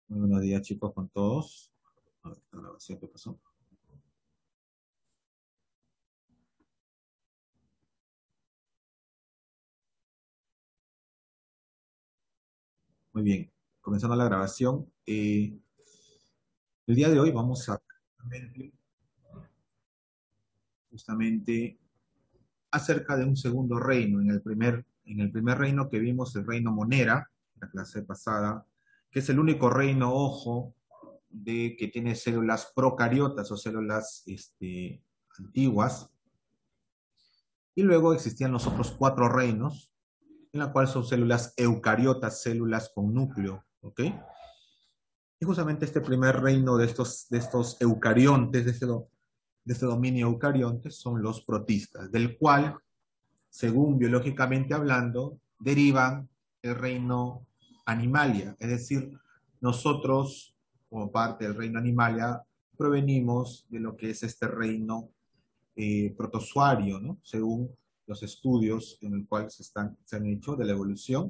Muy buenos días, chicos, con todos. A ver, la grabación, ¿qué pasó? Muy bien, comenzando la grabación. El día de hoy vamos a justamente acerca de un segundo reino. En el primer reino que vimos, el reino Monera, la clase pasada, que es el único reino, ojo, de que tiene células procariotas o células antiguas. Y luego existían los otros cuatro reinos, en la cual son células eucariotas, células con núcleo, ¿ok? Y justamente este primer reino de estos eucariontes, de este dominio eucarionte, son los protistas, del cual, según biológicamente hablando, derivan el reino animalia. Es decir, nosotros, como parte del reino animalia, provenimos de lo que es este reino protozoario, ¿no? Según los estudios en el cual se han hecho de la evolución,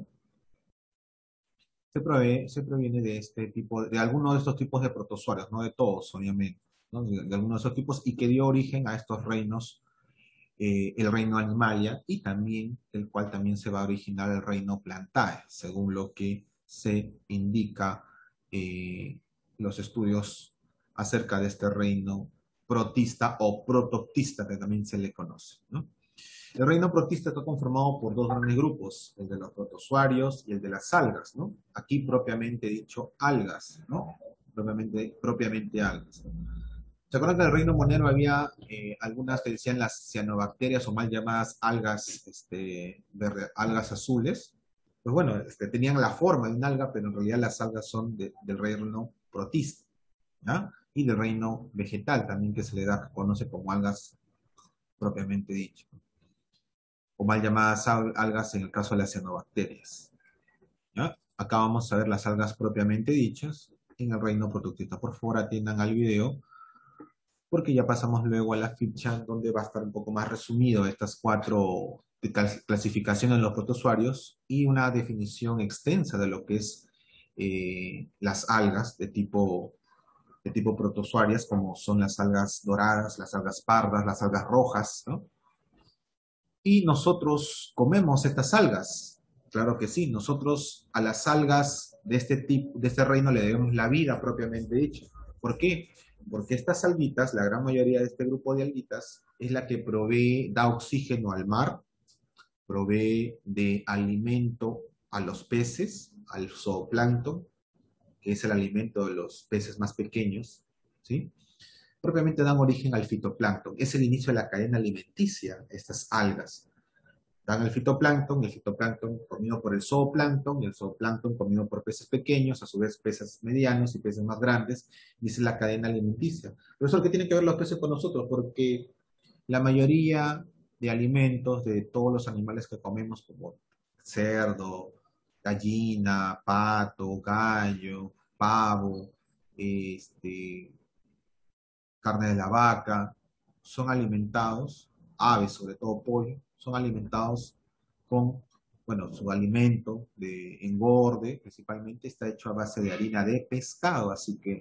se proviene de este tipo, de alguno de estos tipos de protozoarios, no de todos, obviamente, ¿no? De algunos de esos tipos, y que dio origen a estos reinos, el reino animalia, y también, del cual también se va a originar el reino plantae, según lo que se indica los estudios acerca de este reino protista o protoctista, que también se le conoce, ¿no? El reino protista está conformado por dos grandes grupos, el de los protozoarios y el de las algas, ¿no? Aquí propiamente dicho algas, ¿no? Propiamente algas. ¿Se acuerdan que en el reino monero había algunas que decían las cianobacterias o mal llamadas algas, algas azules? Pues bueno, tenían la forma de un alga, pero en realidad las algas son del reino protista, ¿ya? Y del reino vegetal también, que se le da, conoce como algas propiamente dicho, o mal llamadas algas en el caso de las cianobacterias, ¿ya? Acá vamos a ver las algas propiamente dichas en el reino protoctista. Por favor, atiendan al video, porque ya pasamos luego a la ficha donde va a estar un poco más resumido estas cuatro clasificaciones de los protozoarios y una definición extensa de lo que es las algas de tipo protozoarias, como son las algas doradas, las algas pardas, las algas rojas, ¿no? Y nosotros comemos estas algas. Claro que sí, nosotros a las algas de este tipo, de este reino le debemos la vida propiamente dicha. ¿Por qué? Porque estas alguitas, la gran mayoría de este grupo de alguitas, es la que provee, da oxígeno al mar, provee de alimento a los peces, al zooplancton, que es el alimento de los peces más pequeños, ¿sí? Propiamente dan origen al fitoplancton. Es el inicio de la cadena alimenticia, estas algas. Dan el fitoplancton comido por el zooplancton, y el zooplancton comido por peces pequeños, a su vez peces medianos y peces más grandes, y esa es la cadena alimenticia. Pero eso es lo que tienen que ver los peces con nosotros, porque la mayoría de alimentos de todos los animales que comemos, como cerdo, gallina, pato, gallo, pavo, este, carne de la vaca, son alimentados, aves, sobre todo pollo, son alimentados con, bueno, su alimento de engorde, principalmente está hecho a base de harina de pescado, así que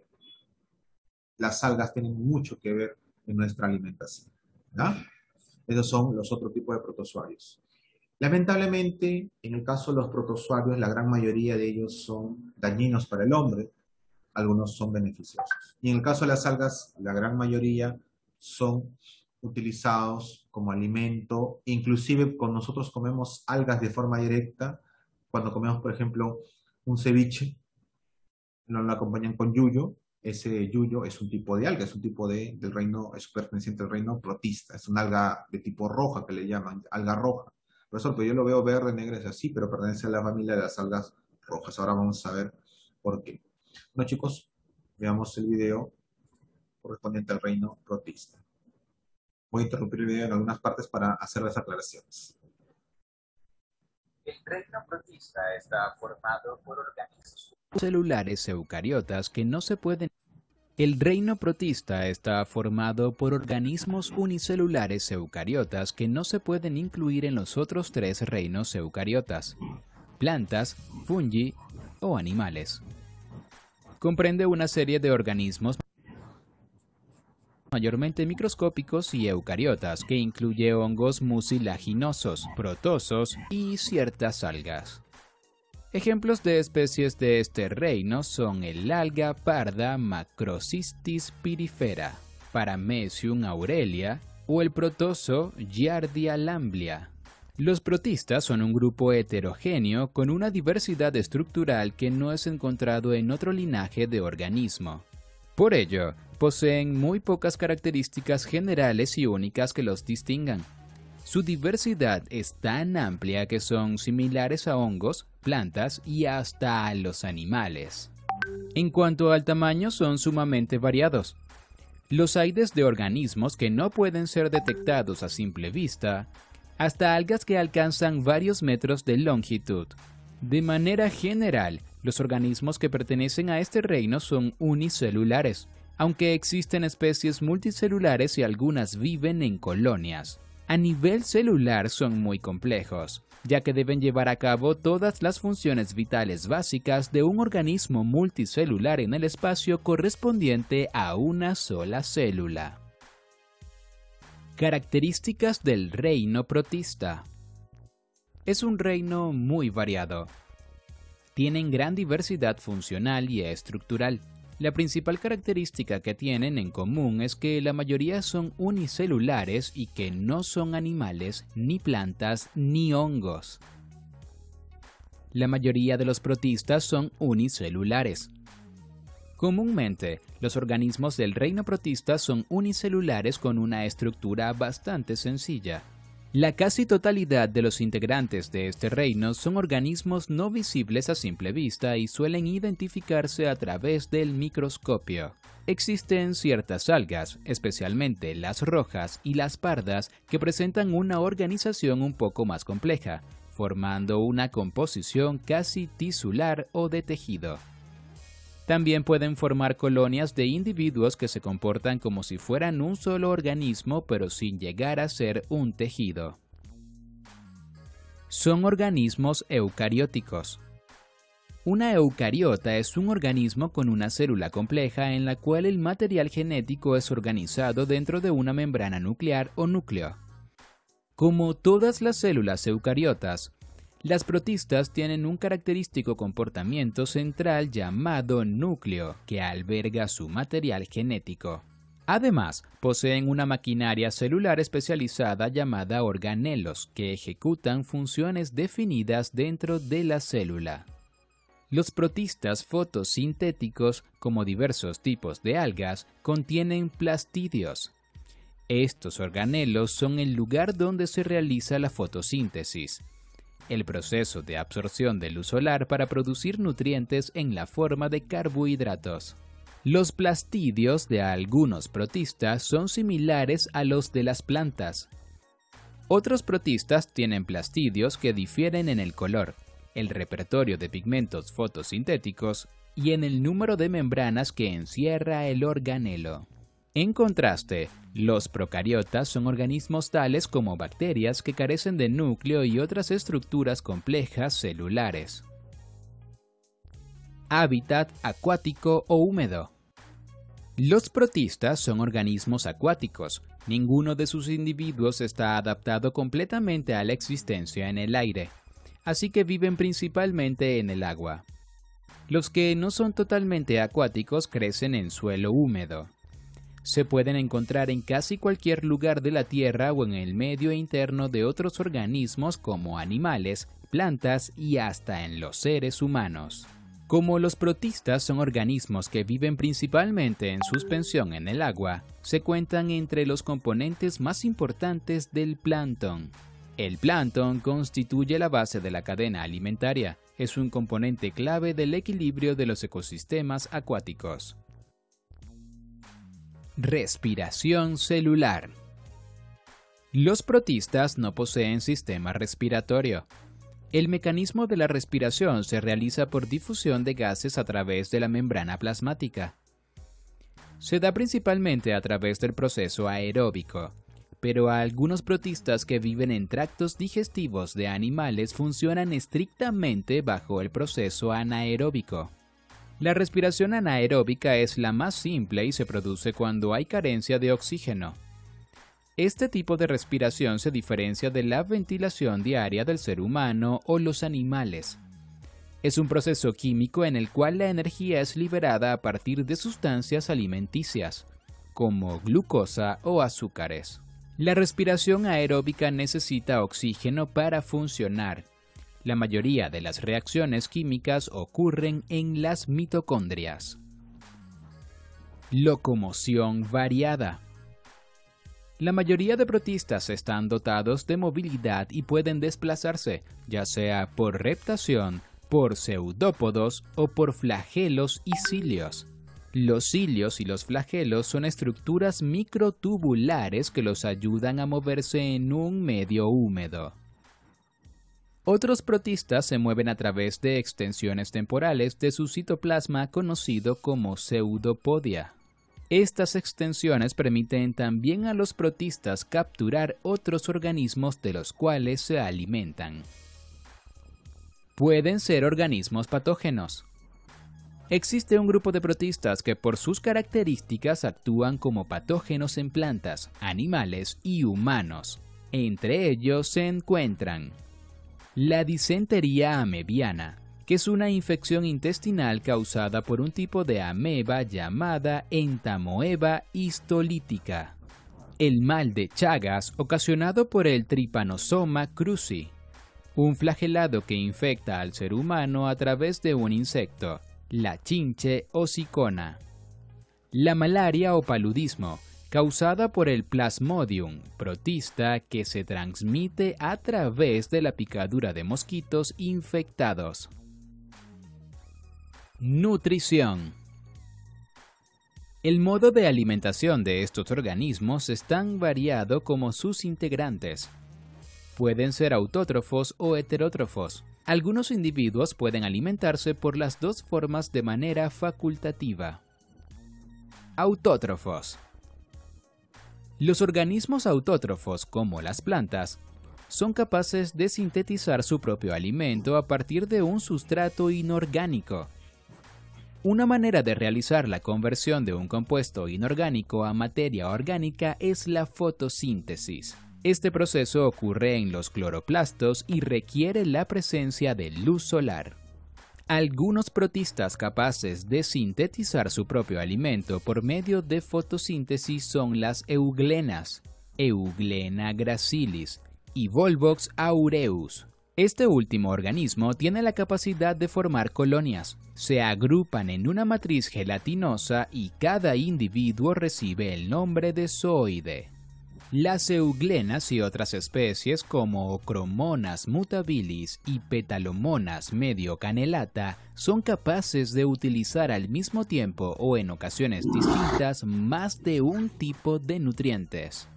las algas tienen mucho que ver en nuestra alimentación, ¿ya? Esos son los otros tipos de protozoarios. Lamentablemente, en el caso de los protozoarios, la gran mayoría de ellos son dañinos para el hombre, algunos son beneficiosos. Y en el caso de las algas, la gran mayoría son utilizados como alimento, inclusive con nosotros comemos algas de forma directa, cuando comemos, por ejemplo, un ceviche, nos lo acompañan con yuyo, ese yuyo es un tipo de alga, es un tipo del reino, es perteneciente al reino protista, es una alga de tipo roja que le llaman, alga roja. Por eso, pues yo lo veo verde, negra, es así, pero pertenece a la familia de las algas rojas. Ahora vamos a ver por qué. Bueno, chicos, veamos el video correspondiente al reino protista. Voy a interrumpir el video en algunas partes para hacer las aclaraciones. El reino protista está formado por organismos celulares eucariotas que no se pueden. El reino protista está formado por organismos unicelulares eucariotas que no se pueden incluir en los otros tres reinos eucariotas: plantas, fungi o animales. Comprende una serie de organismos mayormente microscópicos y eucariotas, que incluye hongos mucilaginosos, protozoos y ciertas algas. Ejemplos de especies de este reino son el alga parda Macrocystis pyrifera, Paramecium aurelia o el protozoo Giardia lamblia. Los protistas son un grupo heterogéneo con una diversidad estructural que no es encontrado en otro linaje de organismo. Por ello, poseen muy pocas características generales y únicas que los distingan. Su diversidad es tan amplia que son similares a hongos, plantas y hasta a los animales. En cuanto al tamaño, son sumamente variados. Los hay desde organismos que no pueden ser detectados a simple vista, hasta algas que alcanzan varios metros de longitud. De manera general, los organismos que pertenecen a este reino son unicelulares, aunque existen especies multicelulares y algunas viven en colonias. A nivel celular son muy complejos, ya que deben llevar a cabo todas las funciones vitales básicas de un organismo multicelular en el espacio correspondiente a una sola célula. Características del reino protista. Es un reino muy variado. Tienen gran diversidad funcional y estructural. La principal característica que tienen en común es que la mayoría son unicelulares y que no son animales, ni plantas, ni hongos. La mayoría de los protistas son unicelulares. Comúnmente, los organismos del reino protista son unicelulares con una estructura bastante sencilla. La casi totalidad de los integrantes de este reino son organismos no visibles a simple vista y suelen identificarse a través del microscopio. Existen ciertas algas, especialmente las rojas y las pardas, que presentan una organización un poco más compleja, formando una composición casi tisular o de tejido. También pueden formar colonias de individuos que se comportan como si fueran un solo organismo, pero sin llegar a ser un tejido. Son organismos eucarióticos. Una eucariota es un organismo con una célula compleja en la cual el material genético es organizado dentro de una membrana nuclear o núcleo. Como todas las células eucariotas, las protistas tienen un característico comportamiento central llamado núcleo, que alberga su material genético. Además, poseen una maquinaria celular especializada llamada organelos, que ejecutan funciones definidas dentro de la célula. Los protistas fotosintéticos, como diversos tipos de algas, contienen plastidios. Estos organelos son el lugar donde se realiza la fotosíntesis, el proceso de absorción de luz solar para producir nutrientes en la forma de carbohidratos. Los plastidios de algunos protistas son similares a los de las plantas. Otros protistas tienen plastidios que difieren en el color, el repertorio de pigmentos fotosintéticos y en el número de membranas que encierra el organelo. En contraste, los procariotas son organismos tales como bacterias que carecen de núcleo y otras estructuras complejas celulares. Hábitat acuático o húmedo. Los protistas son organismos acuáticos. Ninguno de sus individuos está adaptado completamente a la existencia en el aire, así que viven principalmente en el agua. Los que no son totalmente acuáticos crecen en suelo húmedo. Se pueden encontrar en casi cualquier lugar de la Tierra o en el medio interno de otros organismos como animales, plantas y hasta en los seres humanos. Como los protistas son organismos que viven principalmente en suspensión en el agua, se cuentan entre los componentes más importantes del plancton. El plancton constituye la base de la cadena alimentaria. Es un componente clave del equilibrio de los ecosistemas acuáticos. Respiración celular. Los protistas no poseen sistema respiratorio. El mecanismo de la respiración se realiza por difusión de gases a través de la membrana plasmática. Se da principalmente a través del proceso aeróbico, pero algunos protistas que viven en tractos digestivos de animales funcionan estrictamente bajo el proceso anaeróbico. La respiración anaeróbica es la más simple y se produce cuando hay carencia de oxígeno. Este tipo de respiración se diferencia de la ventilación diaria del ser humano o los animales. Es un proceso químico en el cual la energía es liberada a partir de sustancias alimenticias, como glucosa o azúcares. La respiración aeróbica necesita oxígeno para funcionar. La mayoría de las reacciones químicas ocurren en las mitocondrias. Locomoción variada. La mayoría de protistas están dotados de movilidad y pueden desplazarse, ya sea por reptación, por pseudópodos o por flagelos y cilios. Los cilios y los flagelos son estructuras microtubulares que los ayudan a moverse en un medio húmedo. Otros protistas se mueven a través de extensiones temporales de su citoplasma conocido como pseudopodia. Estas extensiones permiten también a los protistas capturar otros organismos de los cuales se alimentan. Pueden ser organismos patógenos. Existe un grupo de protistas que por sus características actúan como patógenos en plantas, animales y humanos. Entre ellos se encuentran la disentería amebiana, que es una infección intestinal causada por un tipo de ameba llamada Entamoeba histolítica. El mal de Chagas ocasionado por el Trypanosoma cruzi, un flagelado que infecta al ser humano a través de un insecto, la chinche hocicona. La malaria o paludismo, causada por el Plasmodium protista que se transmite a través de la picadura de mosquitos infectados. Nutrición. El modo de alimentación de estos organismos es tan variado como sus integrantes. Pueden ser autótrofos o heterótrofos. Algunos individuos pueden alimentarse por las dos formas de manera facultativa. Autótrofos. Los organismos autótrofos, como las plantas, son capaces de sintetizar su propio alimento a partir de un sustrato inorgánico. Una manera de realizar la conversión de un compuesto inorgánico a materia orgánica es la fotosíntesis. Este proceso ocurre en los cloroplastos y requiere la presencia de luz solar. Algunos protistas capaces de sintetizar su propio alimento por medio de fotosíntesis son las euglenas, Euglena gracilis y Volvox aureus. Este último organismo tiene la capacidad de formar colonias. Se agrupan en una matriz gelatinosa y cada individuo recibe el nombre de zooide. Las euglenas y otras especies como Ochromonas mutabilis y Petalomonas medio canelata son capaces de utilizar al mismo tiempo o en ocasiones distintas más de un tipo de nutrientes.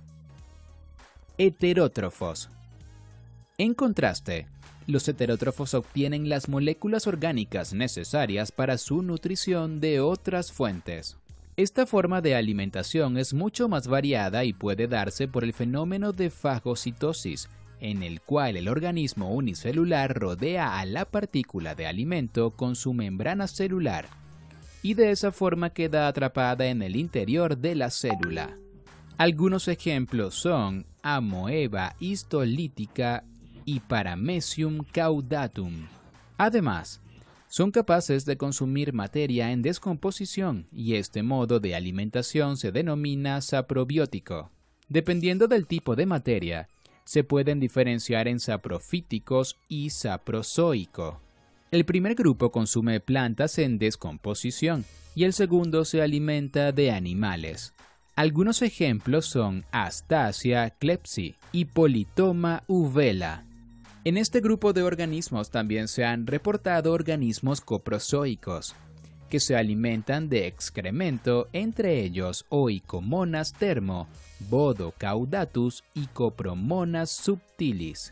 Heterótrofos. En contraste, los heterótrofos obtienen las moléculas orgánicas necesarias para su nutrición de otras fuentes. Esta forma de alimentación es mucho más variada y puede darse por el fenómeno de fagocitosis, en el cual el organismo unicelular rodea a la partícula de alimento con su membrana celular, y de esa forma queda atrapada en el interior de la célula. Algunos ejemplos son Amoeba histolítica y Paramecium caudatum. Además, son capaces de consumir materia en descomposición y este modo de alimentación se denomina saprobiótico. Dependiendo del tipo de materia, se pueden diferenciar en saprofíticos y saprozoico. El primer grupo consume plantas en descomposición y el segundo se alimenta de animales. Algunos ejemplos son Astasia clepsi y Politoma uvela. En este grupo de organismos también se han reportado organismos coprozoicos, que se alimentan de excremento, entre ellos Oikomonas termo, Bodo caudatus y Copromonas subtilis.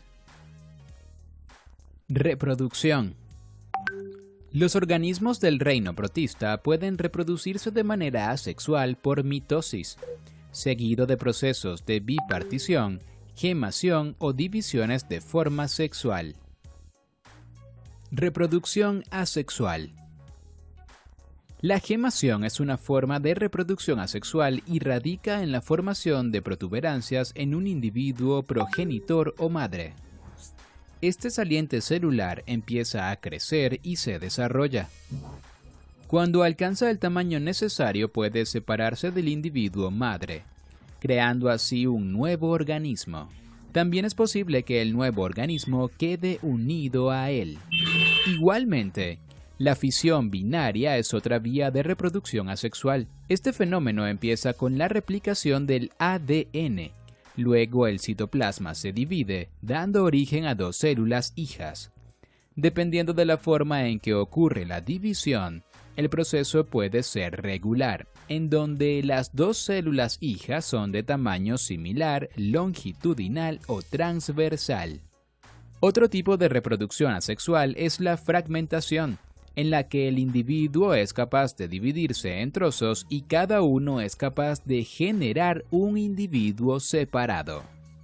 Reproducción. Los organismos del reino protista pueden reproducirse de manera asexual por mitosis, seguido de procesos de bipartición, gemación o divisiones de forma sexual. Reproducción asexual. La gemación es una forma de reproducción asexual y radica en la formación de protuberancias en un individuo progenitor o madre. Este saliente celular empieza a crecer y se desarrolla. Cuando alcanza el tamaño necesario puede separarse del individuo madre, creando así un nuevo organismo. También es posible que el nuevo organismo quede unido a él. Igualmente, la fisión binaria es otra vía de reproducción asexual. Este fenómeno empieza con la replicación del ADN. Luego el citoplasma se divide, dando origen a dos células hijas. Dependiendo de la forma en que ocurre la división, el proceso puede ser regular, en donde las dos células hijas son de tamaño similar, longitudinal o transversal. Otro tipo de reproducción asexual es la fragmentación, en la que el individuo es capaz de dividirse en trozos y cada uno es capaz de generar un individuo separado.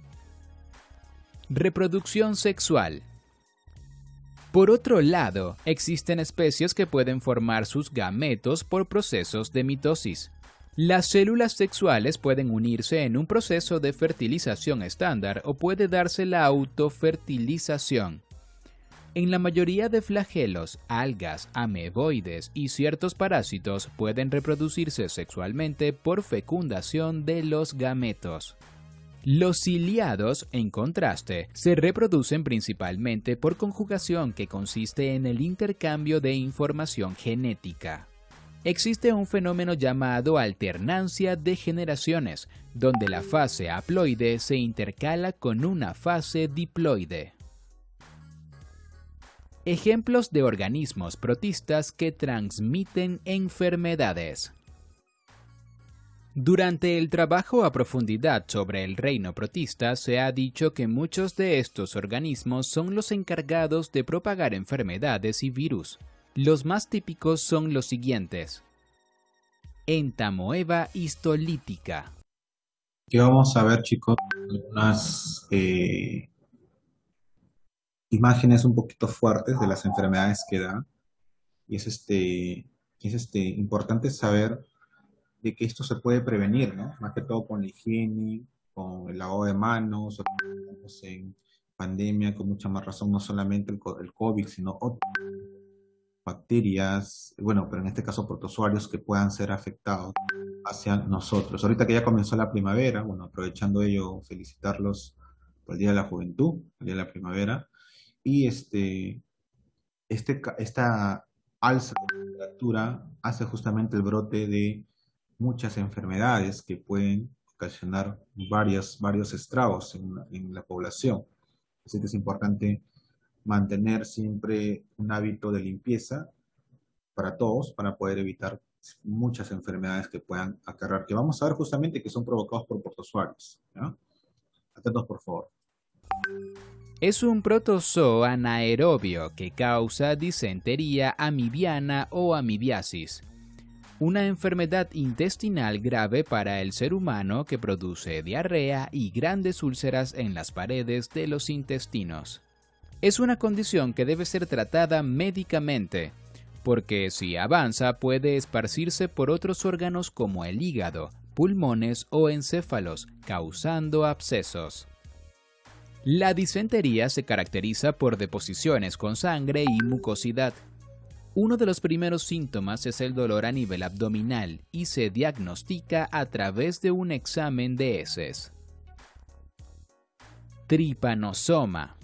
Reproducción sexual. Por otro lado, existen especies que pueden formar sus gametos por procesos de mitosis. Las células sexuales pueden unirse en un proceso de fertilización estándar o puede darse la autofertilización. En la mayoría de flagelos, algas, ameboides y ciertos parásitos pueden reproducirse sexualmente por fecundación de los gametos. Los ciliados, en contraste, se reproducen principalmente por conjugación que consiste en el intercambio de información genética. Existe un fenómeno llamado alternancia de generaciones, donde la fase haploide se intercala con una fase diploide. Ejemplos de organismos protistas que transmiten enfermedades. Durante el trabajo a profundidad sobre el reino protista se ha dicho que muchos de estos organismos son los encargados de propagar enfermedades y virus. Los más típicos son los siguientes. Entamoeba histolítica. Aquí vamos a ver, chicos, unas imágenes un poquito fuertes de las enfermedades que da. Y es importante saber de que esto se puede prevenir, ¿no? Más que todo con la higiene, con el lavado de manos, en pandemia, con mucha más razón, no solamente el COVID, sino otras bacterias, bueno, pero en este caso protozoarios que puedan ser afectados hacia nosotros. Ahorita que ya comenzó la primavera, bueno, aprovechando ello, felicitarlos por el Día de la Juventud, el Día de la Primavera, y esta alza de temperatura hace justamente el brote de muchas enfermedades que pueden ocasionar varios estragos en la población. Así que es importante mantener siempre un hábito de limpieza para todos, para poder evitar muchas enfermedades que puedan acarrear, que vamos a ver justamente que son provocados por protozoarios, ¿ya? Atentos, por favor. Es un protozoo anaerobio que causa disentería amibiana o amibiasis, una enfermedad intestinal grave para el ser humano que produce diarrea y grandes úlceras en las paredes de los intestinos. Es una condición que debe ser tratada médicamente, porque si avanza puede esparcirse por otros órganos como el hígado, pulmones o encéfalos, causando abscesos. La disentería se caracteriza por deposiciones con sangre y mucosidad. Uno de los primeros síntomas es el dolor a nivel abdominal y se diagnostica a través de un examen de heces. Trypanosoma.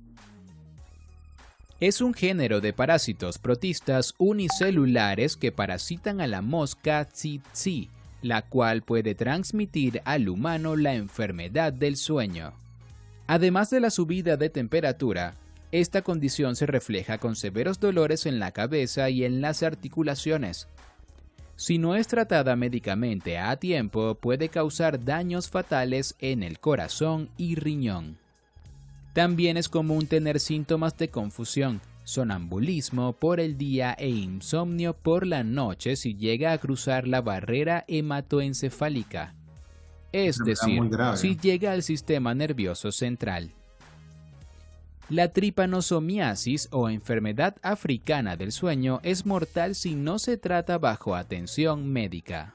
Es un género de parásitos protistas unicelulares que parasitan a la mosca tsetse, la cual puede transmitir al humano la enfermedad del sueño. Además de la subida de temperatura, esta condición se refleja con severos dolores en la cabeza y en las articulaciones. Si no es tratada médicamente a tiempo, puede causar daños fatales en el corazón y riñón. También es común tener síntomas de confusión, sonambulismo por el día e insomnio por la noche si llega a cruzar la barrera hematoencefálica. Es decir, si llega al sistema nervioso central. La tripanosomiasis o enfermedad africana del sueño es mortal si no se trata bajo atención médica.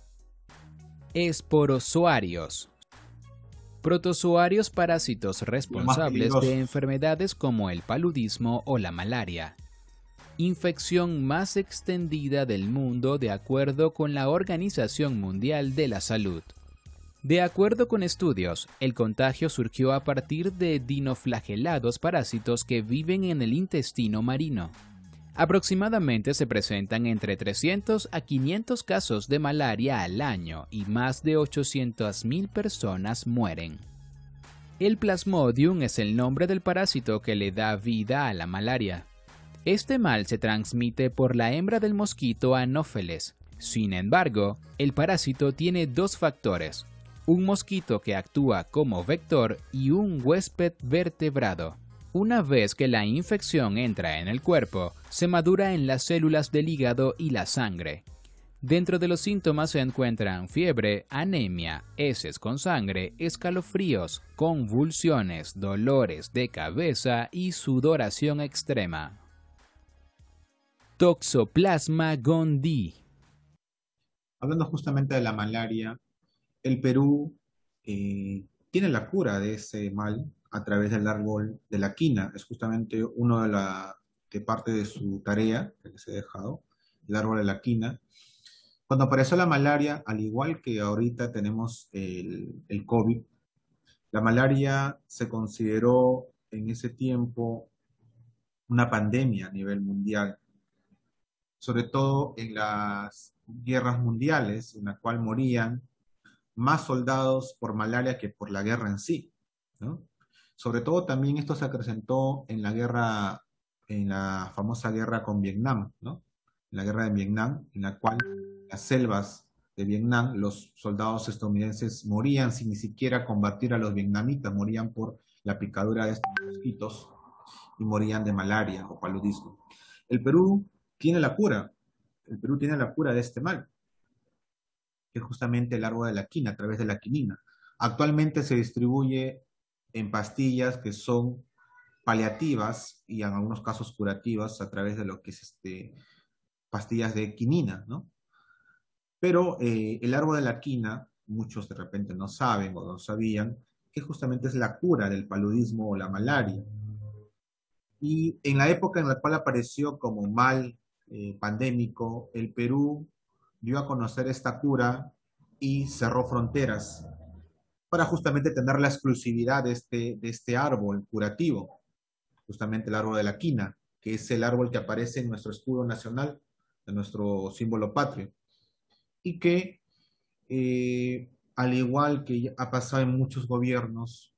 Esporozoarios. Protozoarios parásitos responsables de enfermedades como el paludismo o la malaria. Infección más extendida del mundo de acuerdo con la Organización Mundial de la Salud. De acuerdo con estudios, el contagio surgió a partir de dinoflagelados parásitos que viven en el intestino marino. Aproximadamente se presentan entre 300 a 500 casos de malaria al año y más de 800.000 personas mueren. El Plasmodium es el nombre del parásito que le da vida a la malaria. Este mal se transmite por la hembra del mosquito Anopheles. Sin embargo, el parásito tiene dos factores: un mosquito que actúa como vector y un huésped vertebrado. Una vez que la infección entra en el cuerpo, se madura en las células del hígado y la sangre. Dentro de los síntomas se encuentran fiebre, anemia, heces con sangre, escalofríos, convulsiones, dolores de cabeza y sudoración extrema. Toxoplasma gondii. Hablando justamente de la malaria, el Perú tiene la cura de ese mal a través del árbol de la quina. Es justamente uno de parte de su tarea que les he dejado, el árbol de la quina. Cuando apareció la malaria, al igual que ahorita tenemos el COVID, la malaria se consideró en ese tiempo una pandemia a nivel mundial, sobre todo en las guerras mundiales, en la cual morían más soldados por malaria que por la guerra en sí, ¿no? Sobre todo también esto se acrecentó en la guerra, en la famosa guerra con Vietnam, ¿no? En la guerra de Vietnam, en la cual en las selvas de Vietnam los soldados estadounidenses morían sin ni siquiera combatir a los vietnamitas, morían por la picadura de estos mosquitos y morían de malaria o paludismo. El Perú tiene la cura, el Perú tiene la cura de este mal, que es justamente el árbol de la quina, a través de la quinina. Actualmente se distribuye en pastillas que son paliativas y en algunos casos curativas a través de lo que es pastillas de quinina, ¿no? Pero el árbol de la quina, muchos de repente no saben o no sabían, que justamente es la cura del paludismo o la malaria. Y en la época en la cual apareció como mal pandémico, el Perú dio a conocer esta cura y cerró fronteras para justamente tener la exclusividad de este árbol curativo, justamente el árbol de la quina, que es el árbol que aparece en nuestro escudo nacional, en nuestro símbolo patrio, y que, al igual que ha pasado en muchos gobiernos,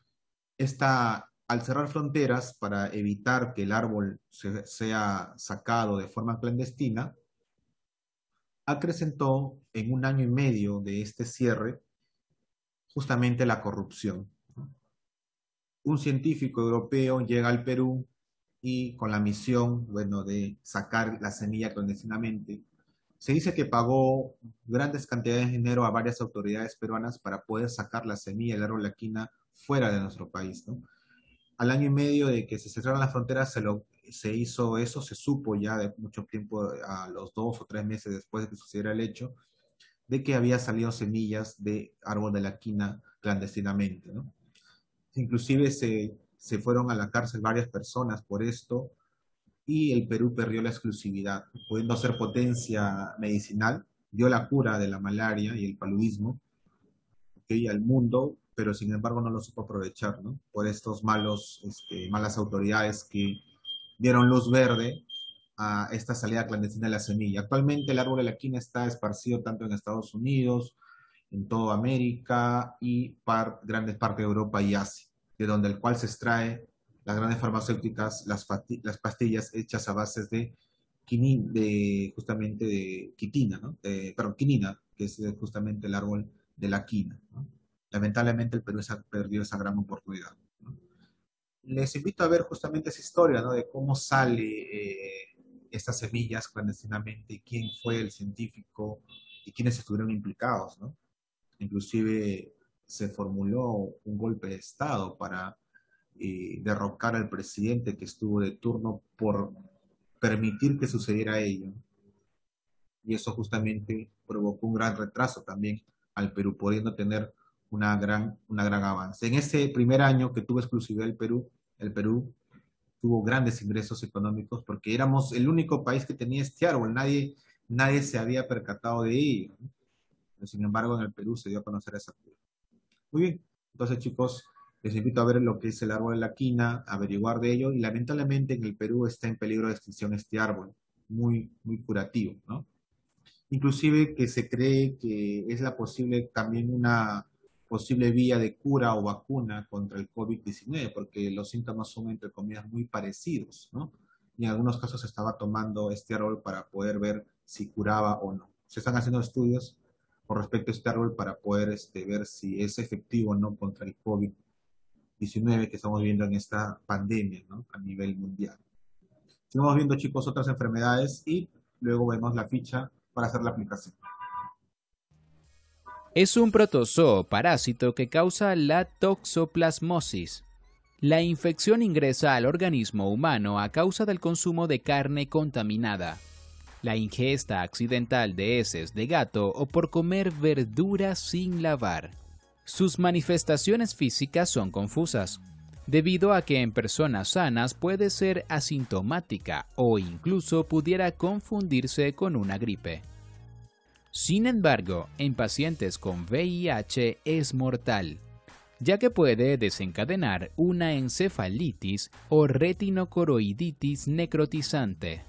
al cerrar fronteras para evitar que el árbol sea sacado de forma clandestina, acrecentó en un año y medio de este cierre justamente la corrupción. Un científico europeo llega al Perú y con la misión, bueno, de sacar la semilla clandestinamente, se dice que pagó grandes cantidades de dinero a varias autoridades peruanas para poder sacar la semilla del árbol de la quina fuera de nuestro país, ¿no? Al año y medio de que se cerraron las fronteras se hizo eso, se supo ya de mucho tiempo, a los 2 o 3 meses después de que sucediera el hecho, de que había salido semillas de árbol de la quina clandestinamente, ¿no? Inclusive se fueron a la cárcel varias personas por esto y el Perú perdió la exclusividad, pudiendo ser potencia medicinal, dio la cura de la malaria y el paludismo, ¿okay?, al mundo, pero sin embargo no lo supo aprovechar, ¿no? Por estos malas autoridades que dieron luz verde a esta salida clandestina de la semilla. Actualmente el árbol de la quina está esparcido tanto en Estados Unidos, en toda América y grandes partes de Europa y Asia, de donde el cual se extrae las grandes farmacéuticas, las pastillas hechas a bases de justamente de quitina, ¿no? Quinina, que es justamente el árbol de la quina, ¿no? Lamentablemente el Perú perdió esa gran oportunidad, ¿no? Les invito a ver justamente esa historia, ¿no? De cómo sale estas semillas clandestinamente, quién fue el científico y quiénes estuvieron implicados, ¿no? Inclusive se formuló un golpe de Estado para derrocar al presidente que estuvo de turno por permitir que sucediera ello. Y eso justamente provocó un gran retraso también al Perú, pudiendo tener una gran avance. En ese primer año que tuvo exclusividad el Perú tuvo grandes ingresos económicos porque éramos el único país que tenía este árbol, nadie se había percatado de ello, ¿no? Pero, sin embargo, en el Perú se dio a conocer esa planta. Muy bien, entonces chicos, les invito a ver lo que es el árbol de la quina, averiguar de ello, y lamentablemente en el Perú está en peligro de extinción este árbol, muy curativo, ¿no? Inclusive que se cree que es también una posible vía de cura o vacuna contra el COVID-19, porque los síntomas son, entre comillas, muy parecidos, ¿no? Y en algunos casos se estaba tomando este árbol para poder ver si curaba o no. Se están haciendo estudios con respecto a este árbol para poder ver si es efectivo o no contra el COVID-19 que estamos viendo en esta pandemia, ¿no? A nivel mundial. Seguimos viendo, chicos, otras enfermedades y luego vemos la ficha para hacer la aplicación. Es un protozoo parásito que causa la toxoplasmosis. La infección ingresa al organismo humano a causa del consumo de carne contaminada, la ingesta accidental de heces de gato o por comer verduras sin lavar. Sus manifestaciones físicas son confusas, debido a que en personas sanas puede ser asintomática o incluso pudiera confundirse con una gripe. Sin embargo, en pacientes con VIH es mortal, ya que puede desencadenar una encefalitis o retinocoroiditis necrotizante.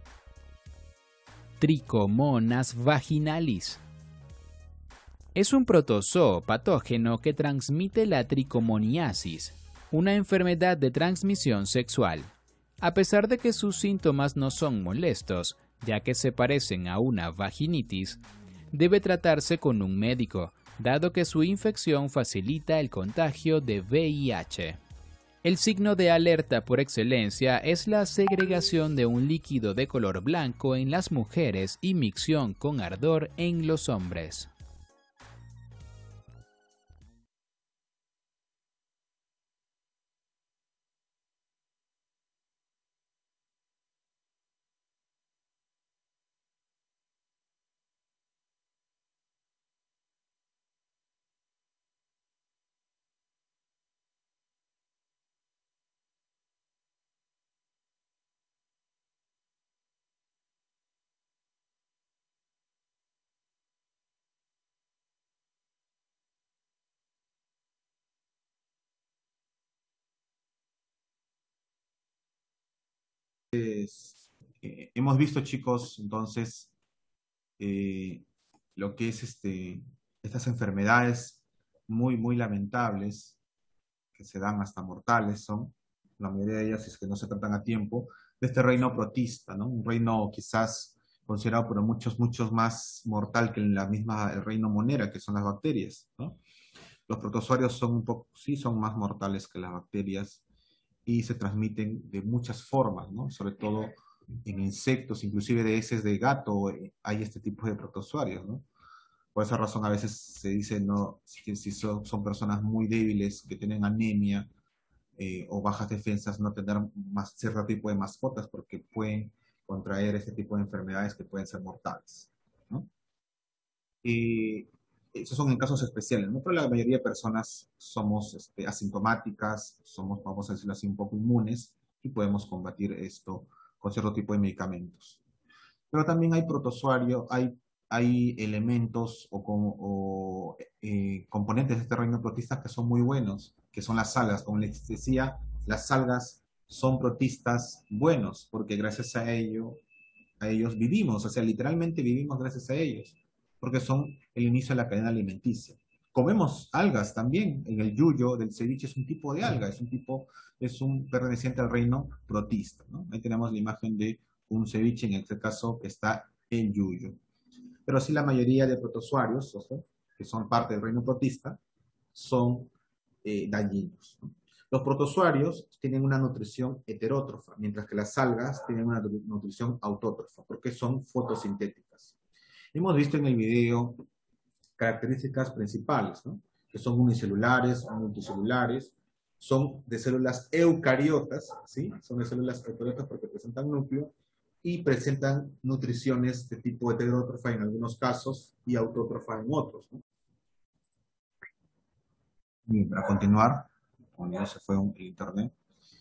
Trichomonas vaginalis. Es un protozoo patógeno que transmite la tricomoniasis, una enfermedad de transmisión sexual. A pesar de que sus síntomas no son molestos, ya que se parecen a una vaginitis, debe tratarse con un médico, dado que su infección facilita el contagio de VIH. El signo de alerta por excelencia es la segregación de un líquido de color blanco en las mujeres y micción con ardor en los hombres. Hemos visto, chicos, entonces, lo que es estas enfermedades muy lamentables, que se dan hasta mortales, son, la mayoría de ellas, si es que no se tratan a tiempo, de este reino protista, ¿no? Un reino quizás considerado por muchos más mortal que el reino monera, que son las bacterias, ¿no? Los protozoarios sí son más mortales que las bacterias y se transmiten de muchas formas, ¿no? Sobre todo en insectos, inclusive de heces de gato, hay este tipo de protozoarios, ¿no? Por esa razón a veces se dice, ¿no? Si son personas muy débiles, que tienen anemia o bajas defensas, no tener cierto tipo de mascotas porque pueden contraer ese tipo de enfermedades que pueden ser mortales, ¿no? Esos son en casos especiales, ¿no? Pero la mayoría de personas somos asintomáticas, vamos a decirlo así, un poco inmunes y podemos combatir esto con cierto tipo de medicamentos. Pero también hay protozoarios, hay elementos o componentes de este reino protista que son muy buenos, que son las algas. Como les decía, las algas son protistas buenos, porque gracias a ellos vivimos, o sea, literalmente vivimos gracias a ellos, porque son el inicio de la cadena alimenticia. Comemos algas también, en el yuyo del ceviche es un tipo de alga, es un perteneciente al reino protista, ¿no? Ahí tenemos la imagen de un ceviche, en este caso, que está en yuyo. Pero sí la mayoría de protozoarios, que son parte del reino protista, son dañinos, ¿no? Los protozoarios tienen una nutrición heterótrofa, mientras que las algas tienen una nutrición autótrofa, porque son fotosintéticas. Hemos visto en el video características principales, ¿no? Que son unicelulares, multicelulares, son de células eucariotas, ¿sí? Son de células eucariotas porque presentan núcleo y presentan nutriciones de tipo heterótrofa en algunos casos y autótrofa en otros, ¿no? Y para continuar, como ya se fue el internet,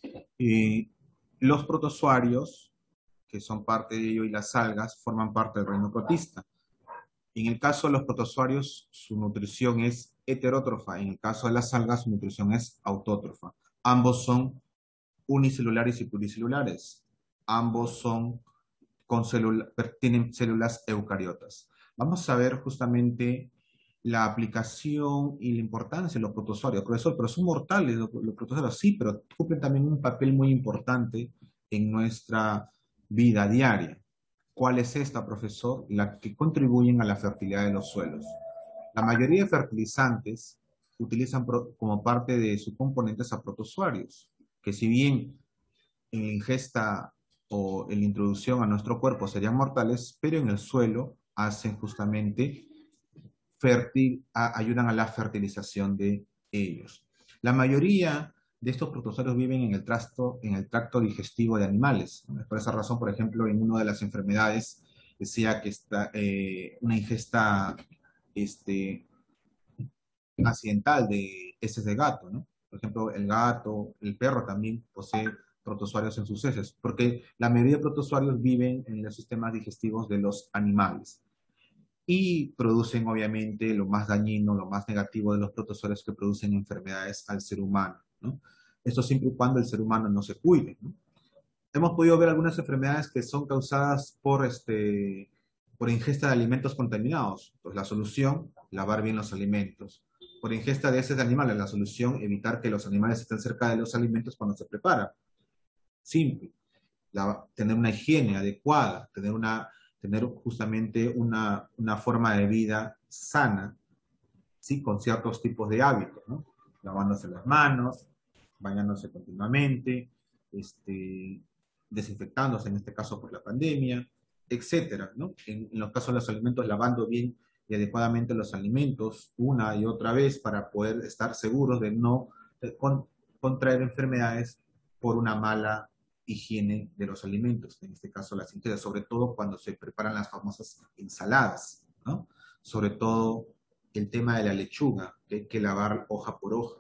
los protozoarios, que son parte de ello, y las algas, forman parte del reino protista. En el caso de los protozoarios, su nutrición es heterótrofa. En el caso de las algas, su nutrición es autótrofa. Ambos son unicelulares y pluricelulares. Ambos son tienen células eucariotas. Vamos a ver justamente la aplicación y la importancia de los protozoarios. Profesor, pero son mortales los protozoarios, sí, pero cumplen también un papel muy importante en nuestra vida diaria. ¿Cuál es esta, profesor? La que contribuyen a la fertilidad de los suelos. La mayoría de fertilizantes utilizan como parte de sus componentes a protozoarios, que si bien en la ingesta o en la introducción a nuestro cuerpo serían mortales, pero en el suelo hacen justamente ayudan a la fertilización de ellos. La mayoría de estos protozoarios viven en el tracto digestivo de animales. Por esa razón, por ejemplo, en una de las enfermedades decía que está una ingesta accidental de heces de gato, ¿no? Por ejemplo, el gato, el perro también posee protozoarios en sus heces, porque la mayoría de protozoarios viven en los sistemas digestivos de los animales y producen obviamente lo más dañino, lo más negativo de los protozoarios, que producen enfermedades al ser humano, ¿no? Esto siempre y cuando el ser humano no se cuide, ¿no? Hemos podido ver algunas enfermedades que son causadas por ingesta de alimentos contaminados. Pues la solución, lavar bien los alimentos. Por ingesta de heces de animales, la solución, evitar que los animales estén cerca de los alimentos cuando se preparan. Simple. Tener una higiene adecuada, tener justamente una forma de vida sana, ¿sí? Con ciertos tipos de hábitos, ¿no? Lavándose las manos, bañándose continuamente, desinfectándose, en este caso por la pandemia, etcétera, ¿no? En los casos de los alimentos, lavando bien y adecuadamente los alimentos una y otra vez para poder estar seguros de no contraer enfermedades por una mala higiene de los alimentos, en este caso las ingestas, sobre todo cuando se preparan las famosas ensaladas, ¿no? Sobre todo el tema de la lechuga, que hay que lavar hoja por hoja.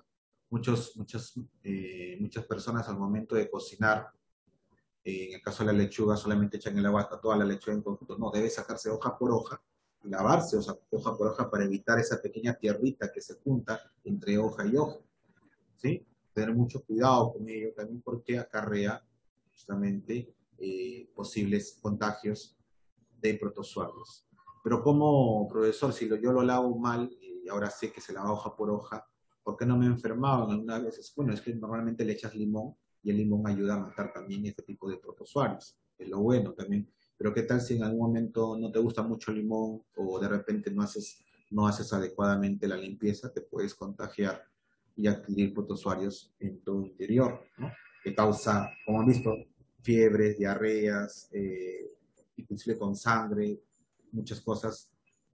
Muchas personas al momento de cocinar, en el caso de la lechuga, solamente echan el agua hasta toda la lechuga en conjunto. No, debe sacarse hoja por hoja, lavarse hoja por hoja para evitar esa pequeña tierrita que se junta entre hoja y hoja, ¿sí? Tener mucho cuidado con ello también porque acarrea justamente posibles contagios de protozoarios. Pero como profesor, si yo lo lavo mal y ahora sé que se lava hoja por hoja, ¿por qué no me he enfermado algunas veces? Bueno, es que normalmente le echas limón y el limón ayuda a matar también este tipo de protozoarios. Es lo bueno también. Pero ¿qué tal si en algún momento no te gusta mucho el limón o de repente no haces adecuadamente la limpieza? Te puedes contagiar y adquirir protozoarios en tu interior, ¿no? Que causa, como han visto, fiebres, diarreas, inclusive con sangre, muchas cosas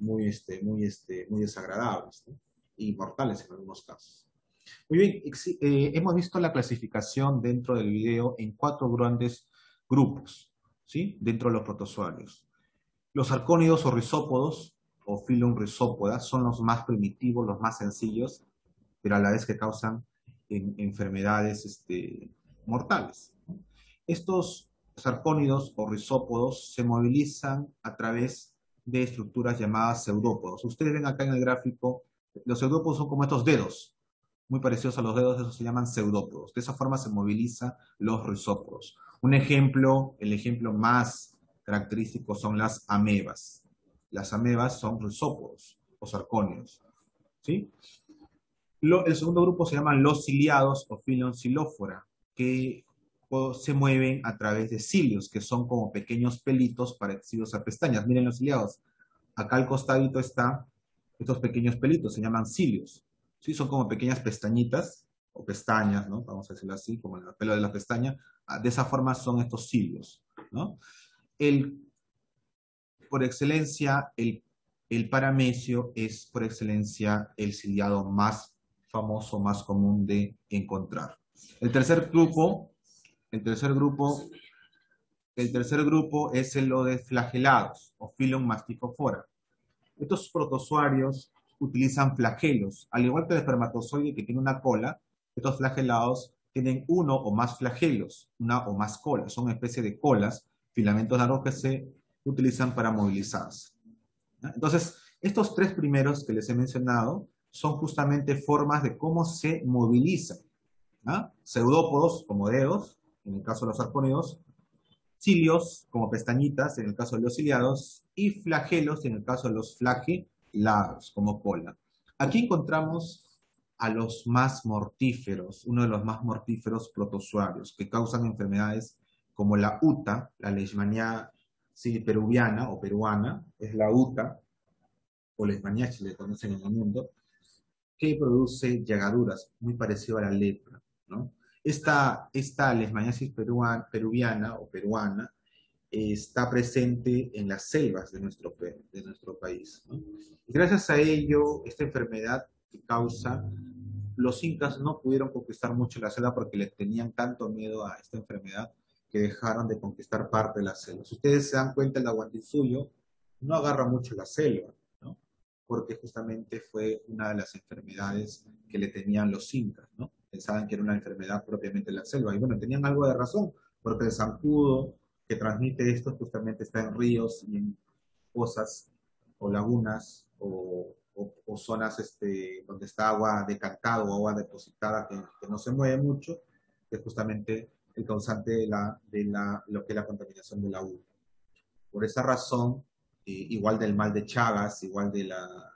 muy desagradables, ¿no? Y mortales en algunos casos. Muy bien, hemos visto la clasificación dentro del video en 4 grandes grupos, ¿sí? Dentro de los protozoarios. Los arcónidos o rizópodos, o Phylum Rhizopoda, son los más primitivos, los más sencillos, pero a la vez que causan enfermedades mortales. Estos arcónidos o rizópodos se movilizan a través de estructuras llamadas pseudópodos. Ustedes ven acá en el gráfico, los pseudópodos son como estos dedos, muy parecidos a los dedos, esos se llaman pseudópodos. De esa forma se movilizan los rizópodos. El ejemplo más característico son las amebas. Las amebas son rizópodos o sarcónidos, ¿sí? El segundo grupo se llaman los ciliados o Phylum Xylophora, que se mueven a través de cilios, que son como pequeños pelitos parecidos a pestañas. Miren los ciliados. Acá al costadito están estos pequeños pelitos, se llaman cilios. ¿Sí? Son como pequeñas pestañitas o pestañas, ¿no? Vamos a decirlo así, como el pelo de la pestaña. De esa forma son estos cilios, ¿no? Por excelencia, el paramecio es por excelencia el ciliado más famoso, más común de encontrar. El tercer grupo es lo de flagelados o Phylum Masticophora. Estos protozoarios utilizan flagelos. Al igual que el espermatozoide que tiene una cola, estos flagelados tienen uno o más flagelos, una o más colas. Son una especie de colas, filamentos largos que se utilizan para movilizarse. Entonces, estos tres primeros que les he mencionado son justamente formas de cómo se movilizan. Pseudópodos, como dedos, en el caso de los arcónidos, cilios, como pestañitas, en el caso de los ciliados, y flagelos, en el caso de los flagelados, como cola. Aquí encontramos a los más mortíferos, uno de los más mortíferos protozoarios, que causan enfermedades como la UTA, la leishmaniasis peruviana o peruana, es la UTA, o leishmaniasis, le conocen en el mundo, que produce llagaduras, muy parecido a la lepra, ¿no? Esta leishmaniasis peruviana o peruana está presente en las selvas de nuestro país, ¿no? Y gracias a ello, esta enfermedad que causa, los incas no pudieron conquistar mucho la selva porque le tenían tanto miedo a esta enfermedad que dejaron de conquistar parte de la selva. Si ustedes se dan cuenta, el Tahuantinsuyo no agarra mucho la selva, ¿no? Porque justamente fue una de las enfermedades que le temían los incas, ¿no? Pensaban que era una enfermedad propiamente de la selva. Y bueno, tenían algo de razón, porque el zancudo que transmite esto justamente está en ríos y en pozas o lagunas o zonas donde está agua decantada o agua depositada que no se mueve mucho, que es justamente el causante de lo que es la contaminación de la uva. Por esa razón, igual del mal de Chagas, igual de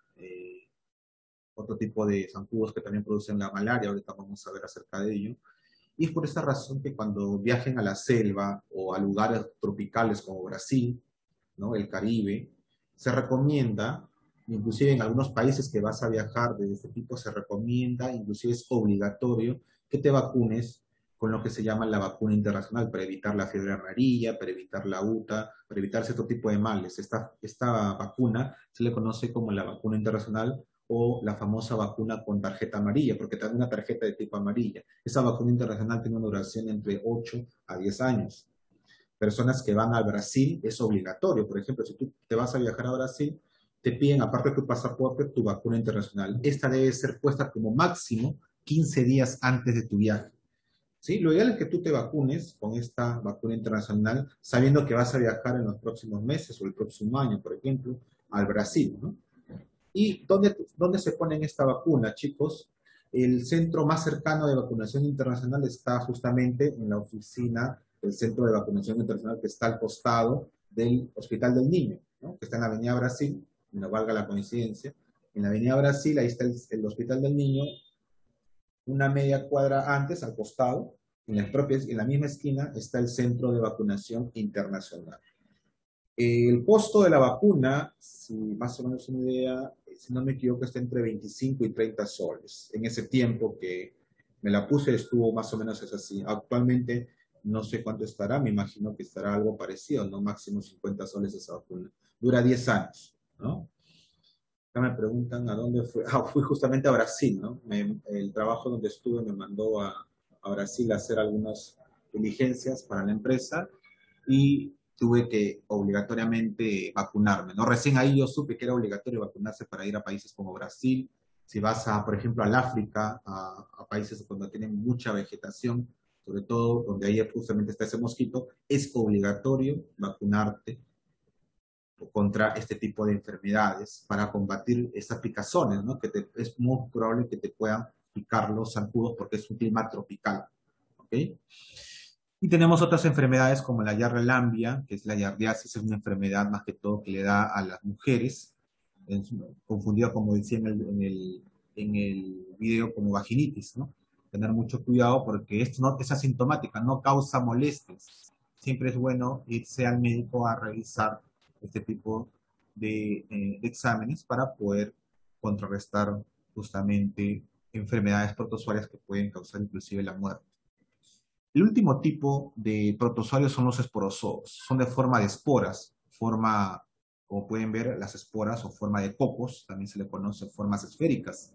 otro tipo de zancudos que también producen la malaria, ahorita vamos a ver acerca de ello. Y es por esa razón que cuando viajen a la selva o a lugares tropicales como Brasil, ¿no? El Caribe, se recomienda, inclusive en algunos países que vas a viajar de este tipo, se recomienda, inclusive es obligatorio, que te vacunes con lo que se llama la vacuna internacional para evitar la fiebre amarilla, para evitar la UTA, para evitar cierto tipo de males. Esta vacuna se le conoce como la vacuna internacional o la famosa vacuna con tarjeta amarilla, porque también una tarjeta de tipo amarilla. Esa vacuna internacional tiene una duración entre 8 a 10 años. Personas que van al Brasil es obligatorio. Por ejemplo, si tú te vas a viajar a Brasil, te piden, aparte de tu pasaporte, tu vacuna internacional. Esta debe ser puesta como máximo 15 días antes de tu viaje. ¿Sí? Lo ideal es que tú te vacunes con esta vacuna internacional, sabiendo que vas a viajar en los próximos meses o el próximo año, por ejemplo, al Brasil, ¿no? ¿Y dónde se ponen esta vacuna, chicos? El centro más cercano de vacunación internacional está justamente en la oficina del Centro de Vacunación Internacional que está al costado del Hospital del Niño, ¿no? Que está en la Avenida Brasil, no valga la coincidencia. En la Avenida Brasil, ahí está el Hospital del Niño, una media cuadra antes, al costado, en la misma esquina, está el Centro de Vacunación Internacional. El costo de la vacuna, si más o menos una idea, si no me equivoco, está entre 25 y 30 soles. En ese tiempo que me la puse estuvo más o menos así. Actualmente no sé cuánto estará, me imagino que estará algo parecido, ¿no? Máximo 50 soles esa vacuna. Dura 10 años, ¿no? Acá me preguntan a dónde fue. Fui justamente a Brasil, ¿no? El trabajo donde estuve me mandó a Brasil a hacer algunas diligencias para la empresa y tuve que obligatoriamente vacunarme, ¿no? Recién ahí yo supe que era obligatorio vacunarse para ir a países como Brasil. Si vas, por ejemplo, al África, a países donde tienen mucha vegetación, sobre todo donde ahí justamente está ese mosquito, es obligatorio vacunarte contra este tipo de enfermedades para combatir estas picazones, ¿no? Es muy probable que te puedan picar los zancudos porque es un clima tropical, ¿ok? Y tenemos otras enfermedades como la yardelambia, que es la yardiasis, es una enfermedad más que todo que le da a las mujeres, confundida, como decía en el video, como vaginitis, ¿no? Tener mucho cuidado porque esto no es asintomática, no causa molestias. Siempre es bueno irse al médico a revisar este tipo de exámenes para poder contrarrestar justamente enfermedades protozoarias que pueden causar inclusive la muerte. El último tipo de protozoarios son los esporozoos. Son de forma de esporas, como pueden ver, las esporas o forma de cocos, también se le conoce formas esféricas.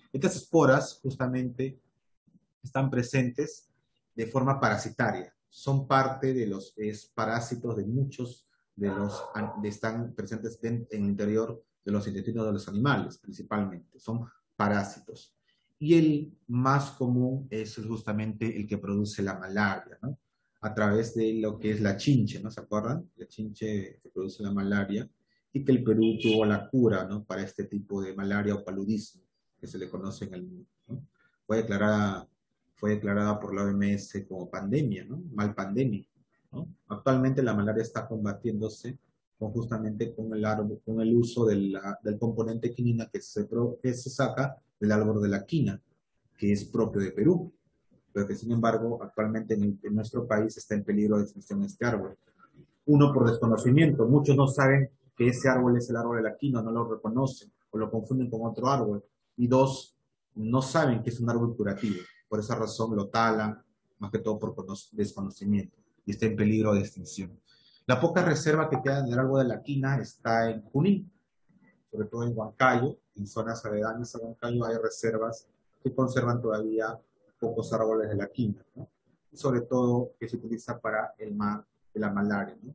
Estas esporas justamente están presentes de forma parasitaria. Son parte de los parásitos de muchos de los están presentes en el interior de los intestinos de los animales, principalmente. Son parásitos. Y el más común es justamente el que produce la malaria, ¿no? A través de lo que es la chinche, ¿no? ¿Se acuerdan? La chinche que produce la malaria y que el Perú tuvo la cura, ¿no? Para este tipo de malaria o paludismo que se le conoce en el mundo, ¿no? Fue declarada por la OMS como pandemia, ¿no? Mal pandemia, ¿no? Actualmente la malaria está combatiéndose justamente con el uso del componente quinina que se saca del árbol de la quina, que es propio de Perú, pero que sin embargo actualmente en nuestro país está en peligro de extinción este árbol. Uno, por desconocimiento, muchos no saben que ese árbol es el árbol de la quina, no lo reconocen o lo confunden con otro árbol. Y dos, no saben que es un árbol curativo. Por esa razón lo talan, más que todo por desconocimiento, y está en peligro de extinción. La poca reserva que queda en el árbol de la quina está en Junín, sobre todo en Huancayo, en zonas aledañas a Huancayo hay reservas que conservan todavía pocos árboles de la quina, ¿no? Sobre todo que se utiliza para el mar de la malaria, ¿no?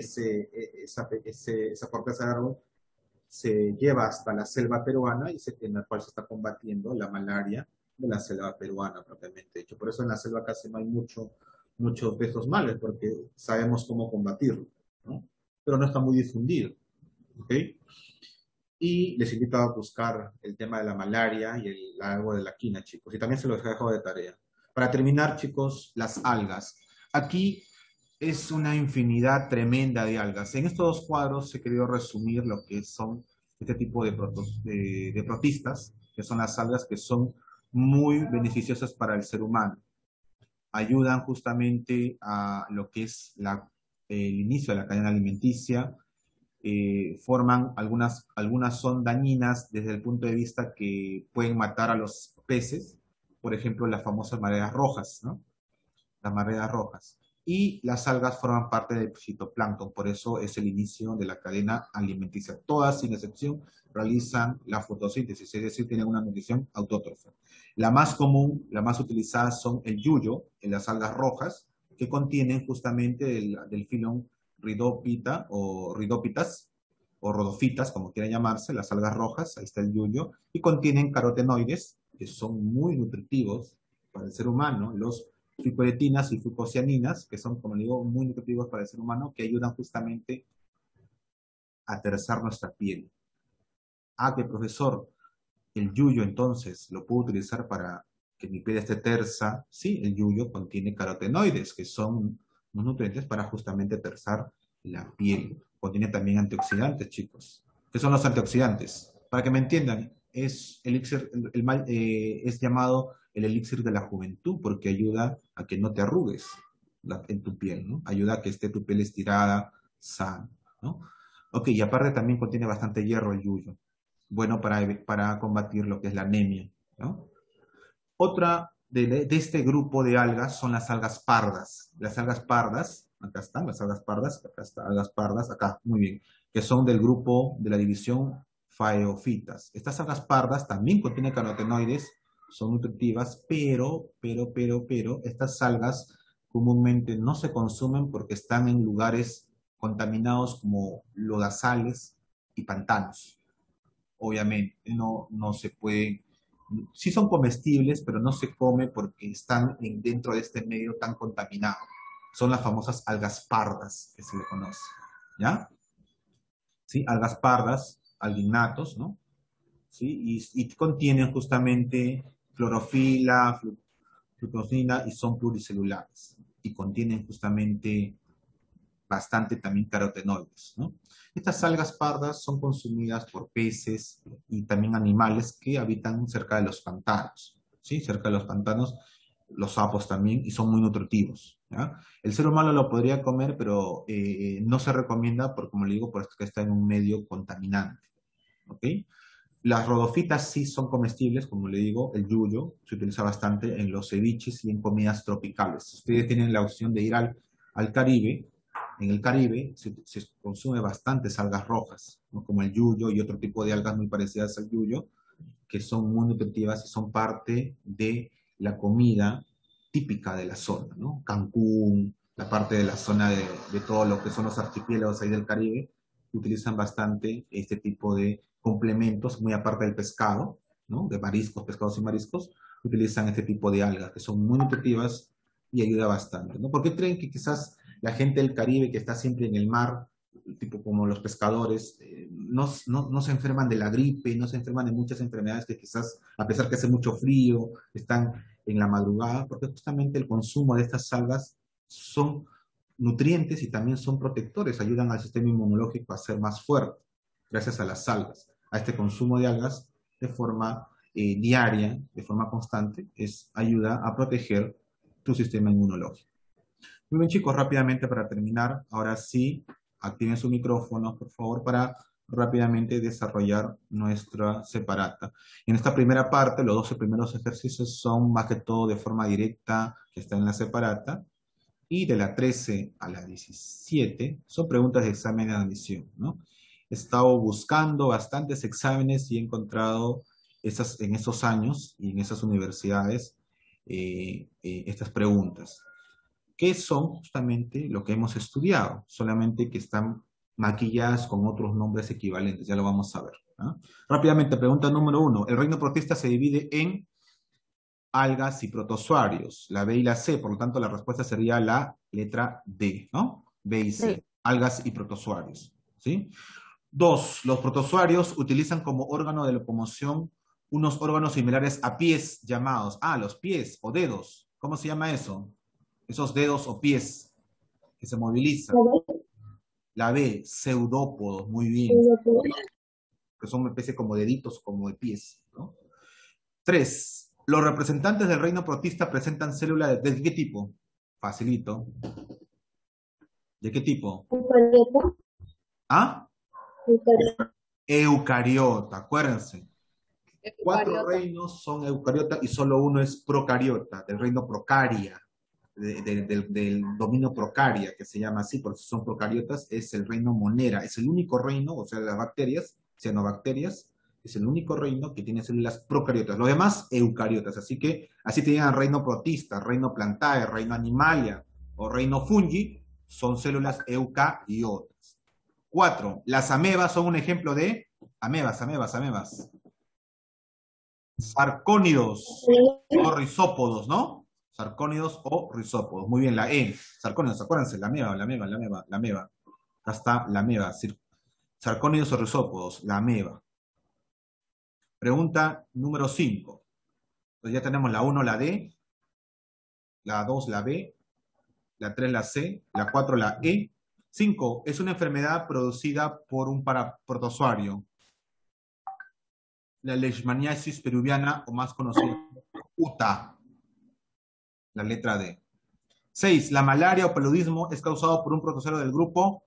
Esa corteza de árbol se lleva hasta la selva peruana en la cual se está combatiendo la malaria de la selva peruana propiamente dicho. Por eso en la selva casi no hay muchos de estos males, porque sabemos cómo combatirlo, ¿no? Pero no está muy difundido, ¿ok? Y les invito a buscar el tema de la malaria y el árbol de la quina, chicos. Y también se los dejo de tarea. Para terminar, chicos, las algas. Aquí es una infinidad tremenda de algas. En estos dos cuadros he querido resumir lo que son este tipo de protistas, que son las algas que son muy beneficiosas para el ser humano. Ayudan justamente a lo que es el inicio de la cadena alimenticia. Forman algunas son dañinas desde el punto de vista que pueden matar a los peces, por ejemplo, las famosas mareas rojas, ¿no? Las mareas rojas. Y las algas forman parte del fitoplancton, por eso es el inicio de la cadena alimenticia. Todas, sin excepción, realizan la fotosíntesis, es decir, tienen una nutrición autótrofa. La más común, la más utilizada son el yuyo, en las algas rojas, que contienen justamente del filón ridopita o ridópitas, o rodofitas, como quieran llamarse, las algas rojas, ahí está el yuyo, y contienen carotenoides, que son muy nutritivos para el ser humano, los ficoretinas y fucosianinas, que son, como digo, muy nutritivos para el ser humano, que ayudan justamente a terzar nuestra piel. Ah, que profesor, el yuyo entonces lo puedo utilizar para que mi piel esté tersa. Sí, el yuyo contiene carotenoides, que son unos nutrientes para justamente terzar la piel. Contiene también antioxidantes, chicos. ¿Qué son los antioxidantes? Para que me entiendan, es es llamado el elixir de la juventud porque ayuda a que no te arrugues en tu piel, ¿no? Ayuda a que esté tu piel estirada, sana, ¿no? Ok, y aparte también contiene bastante hierro el yuyo. Bueno para combatir lo que es la anemia, ¿no? Otra de este grupo de algas son las algas pardas. Las algas pardas, acá están las algas pardas, acá están algas pardas, acá, muy bien, que son del grupo de la división Phaeophytas. Estas algas pardas también contienen carotenoides, son nutritivas, pero, estas algas comúnmente no se consumen porque están en lugares contaminados como lodazales y pantanos. Obviamente, no se pueden, sí son comestibles, pero no se come porque están dentro de este medio tan contaminado. Son las famosas algas pardas que se le conoce, ¿ya? ¿Sí? Algas pardas, alginatos, ¿no? ¿Sí? Y contienen justamente clorofila, glucosina y son pluricelulares. Y contienen justamente bastante también carotenoides, ¿no? Estas algas pardas son consumidas por peces y también animales que habitan cerca de los pantanos, ¿sí? Cerca de los pantanos, los sapos también, y son muy nutritivos, ¿ya? El ser humano lo podría comer, pero no se recomienda, porque como le digo, porque está en un medio contaminante, ¿ok? Las rodofitas sí son comestibles, como le digo, el yuyo se utiliza bastante en los ceviches y en comidas tropicales. Si ustedes tienen la opción de ir al Caribe, en el Caribe se consume bastantes algas rojas, ¿no? Como el yuyo y otro tipo de algas muy parecidas al yuyo, que son muy nutritivas y son parte de la comida típica de la zona, ¿no? Cancún, la parte de la zona de todo lo que son los archipiélagos ahí del Caribe, utilizan bastante este tipo de complementos, muy aparte del pescado, ¿no? De mariscos, pescados y mariscos, utilizan este tipo de algas que son muy nutritivas y ayuda bastante, ¿no? ¿Por qué creen que quizás la gente del Caribe que está siempre en el mar, tipo como los pescadores, no se enferman de la gripe, no se enferman de muchas enfermedades que quizás, a pesar que hace mucho frío, están en la madrugada? Porque justamente el consumo de estas algas son nutrientes y también son protectores, ayudan al sistema inmunológico a ser más fuerte, gracias a las algas. A este consumo de algas de forma diaria, de forma constante, ayuda a proteger tu sistema inmunológico. Muy bien, chicos, rápidamente para terminar, ahora sí, activen su micrófono, por favor, para rápidamente desarrollar nuestra separata. En esta primera parte, los 12 primeros ejercicios son más que todo de forma directa, que está en la separata, y de la 13 a la 17 son preguntas de examen de admisión, ¿no? He estado buscando bastantes exámenes y he encontrado en esos años y en esas universidades estas preguntas, que son justamente lo que hemos estudiado, solamente que están maquilladas con otros nombres equivalentes, ya lo vamos a ver, ¿no? Rápidamente, pregunta número 1. El reino protista se divide en algas y protozoarios, la B y la C, por lo tanto la respuesta sería la letra D, ¿no? B y C, Sí. algas y protozoarios, ¿sí? 2. Los protozoarios utilizan como órgano de locomoción unos órganos similares a pies llamados, los pies o dedos. ¿Cómo se llama eso? Esos dedos o pies que se movilizan. La B, pseudópodos, muy bien. Que son una especie como deditos, como de pies, ¿no? 3. Los representantes del reino protista presentan células ¿de qué tipo? Facilito. ¿De qué tipo? ¿Ah? Eucariota, acuérdense. 4 reinos son eucariota y solo uno es procariota, del reino procaria, del dominio procaria, que se llama así, porque son procariotas, es el reino monera, es el único reino, o sea, las bacterias, cianobacterias, es el único reino que tiene células procariotas, los demás eucariotas, así que así tienen reino protista, reino plantae, reino animalia o reino fungi, son células eucariotas. 4. Las amebas son un ejemplo de amebas. Sarcónidos o rizópodos, ¿no? Sarcónidos o rizópodos. Muy bien, la E. Sarcónidos, acuérdense, la ameba. Acá está la ameba. Sarcónidos o rizópodos, la ameba. Pregunta número 5. Entonces ya tenemos la 1, la D, la 2, la B, la 3, la C, la 4, la E. 5. Es una enfermedad producida por un protozoario. La leishmaniasis peruviana, o más conocida como UTA, la letra D. 6. La malaria o paludismo es causado por un protozoario del grupo.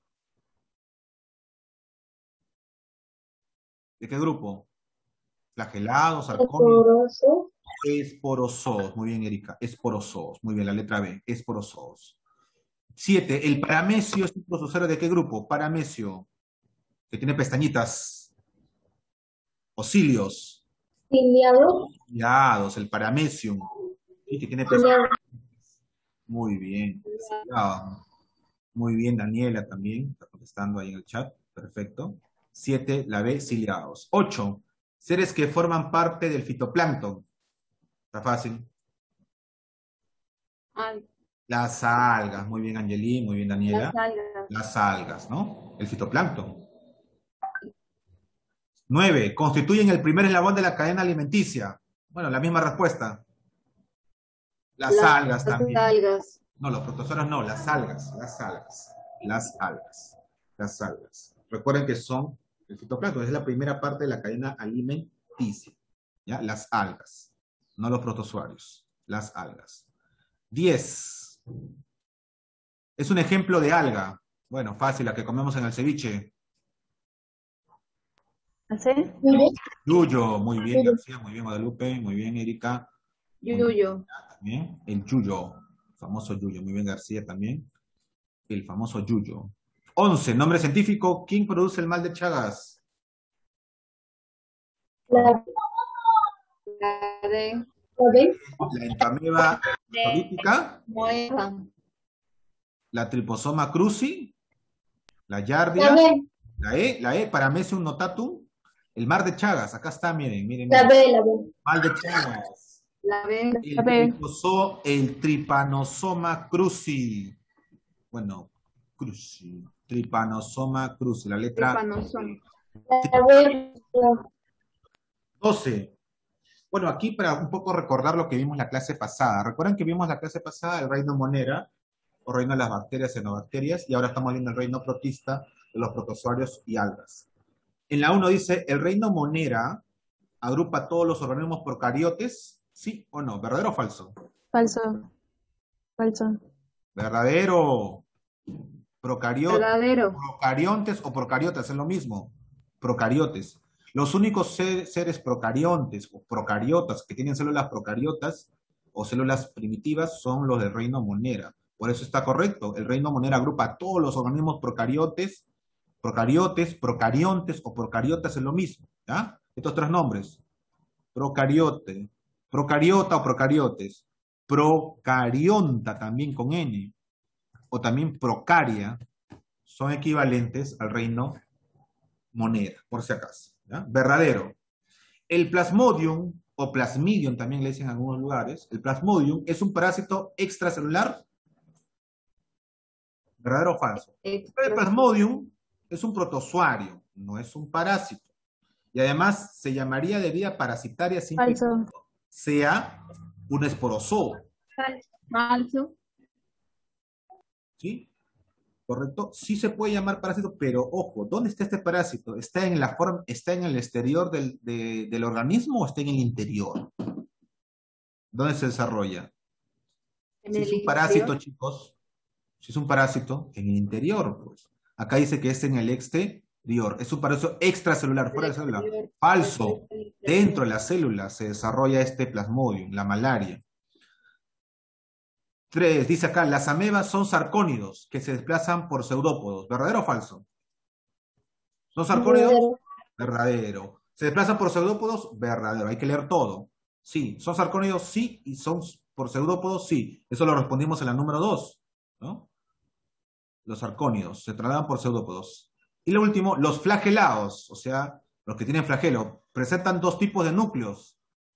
¿De qué grupo? Flagelados, sarcónidos. Esporozoos. Muy bien, Erika. Esporozoos. Muy bien, la letra B. Esporozoos. 7. El paramecio es un protozoario de qué grupo? Paramecio. Que tiene pestañitas. O cilios. Ciliados. El paramecium. ¿Sí? Que tiene pestañitas. Muy bien. Muy bien, Daniela también. Está contestando ahí en el chat. Perfecto. 7. La B. Ciliados. 8. Seres que forman parte del fitoplancton. Está fácil. Las algas. Muy bien, Angelín. Muy bien, Daniela. Las algas, ¿no? El fitoplancton. 9. Constituyen el primer eslabón de la cadena alimenticia. Bueno, la misma respuesta. Las algas también. No, los protozoarios no, las algas. Recuerden que son el fitoplancton, es la primera parte de la cadena alimenticia. ¿Ya? Las algas, no los protozoarios, las algas. 10. Es un ejemplo de alga. Bueno, fácil, la que comemos en el ceviche. ¿Sí? Yuyo, muy bien, García, muy bien, Guadalupe, muy bien, Erika. Yuyo. También, el yuyo, famoso yuyo, muy bien, García también. El famoso yuyo. 11. Nombre científico. ¿Quién produce el mal de Chagas? La D. La entoameba D. prolífica, Moeba. la triposoma cruzi, la La yardia, B. la E, Paramecium notatum, el mar de Chagas, acá está, miren, La B. La B. mar de Chagas, La B. el Trypanosoma cruzi, bueno, cruzi, Trypanosoma cruzi, la letra Trypanosoma. La B. 12. Bueno, aquí para un poco recordar lo que vimos la clase pasada. ¿Recuerdan que vimos la clase pasada el reino Monera, o reino de las bacterias, xenobacterias, y ahora estamos viendo el reino protista de los protozoarios y algas? En la 1 dice, el reino Monera agrupa todos los organismos procariotes, ¿sí o no? ¿Verdadero o falso? Falso. Falso. ¿Verdadero? Verdadero. Procariontes o procariotas, es lo mismo. Procariotes. Los únicos seres procariontes o procariotas que tienen células procariotas o células primitivas son los del reino Monera. Por eso está correcto. El reino Monera agrupa a todos los organismos procariontes, procariontes o procariotas es lo mismo. ¿Ya? Estos tres nombres. Procariote, procariota o procariotes. Procarionta también con N. O también procaria. Son equivalentes al reino Monera, por si acaso. ¿Ya? Verdadero. El plasmodium, o plasmidium también le dicen en algunos lugares, el plasmodium es un parásito extracelular. ¿Verdadero o falso? El plasmodium es un protozoario, no es un parásito. Y además se llamaría de vía parasitaria sin que sea un esporozoo. Falso. ¿Sí? ¿Correcto? Sí se puede llamar parásito, pero ojo, ¿dónde está este parásito? ¿Está en la forma, está en el exterior del organismo o está en el interior? ¿Dónde se desarrolla? Si es un parásito, chicos, si es un parásito, en el interior, pues. Acá dice que es en el exterior. Es un parásito extracelular, fuera de célula. Falso. Dentro de la célula se desarrolla este plasmodium, la malaria. 3, dice acá, las amebas son sarcónidos que se desplazan por pseudópodos. ¿Verdadero o falso? ¿Son sarcónidos? Verdadero. ¿Se desplazan por pseudópodos? Verdadero. Hay que leer todo. Sí. ¿Son sarcónidos? Sí. ¿Y son por pseudópodos? Sí. Eso lo respondimos en la número 2, ¿no? Los sarcónidos se trasladan por pseudópodos. Y lo último, los flagelados, o sea, los que tienen flagelo, presentan dos tipos de núcleos.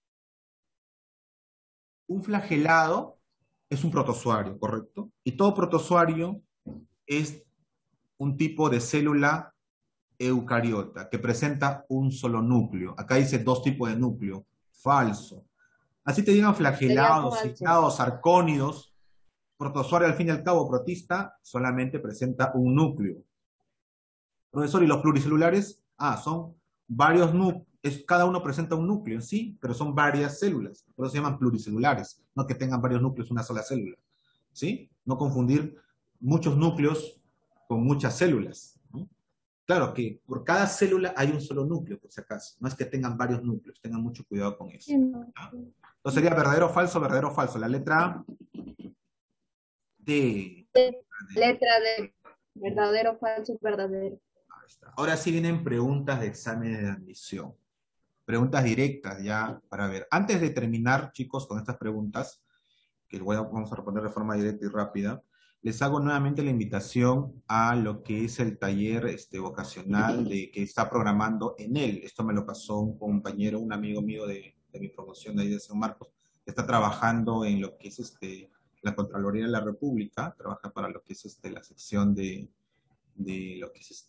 Un flagelado es un protozoario, ¿correcto? Y todo protozoario es un tipo de célula eucariota que presenta un solo núcleo. Acá dice dos tipos de núcleo. Falso. Así te digan flagelados, ciclados, sarcónidos, protozoario al fin y al cabo protista solamente presenta un núcleo. Profesor, ¿y los pluricelulares? Son varios núcleos. Cada uno presenta un núcleo, sí, pero son varias células. Por eso se llaman pluricelulares, no que tengan varios núcleos una sola célula. ¿Sí? No confundir muchos núcleos con muchas células, ¿no? Claro que por cada célula hay un solo núcleo, por si acaso. No es que tengan varios núcleos, tengan mucho cuidado con eso. ¿No? Entonces sería verdadero o falso, verdadero o falso. La letra D. Letra D. Verdadero, falso, verdadero. Ahí está. Ahora sí vienen preguntas de examen de admisión. Preguntas directas ya para ver. Antes de terminar, chicos, con estas preguntas, que vamos a responder de forma directa y rápida, les hago nuevamente la invitación a lo que es el taller vocacional que está programando en él. Esto me lo pasó un compañero, un amigo mío de mi promoción de ahí de San Marcos, que está trabajando en lo que es la Contraloría de la República, trabaja para lo que es la sección de lo que es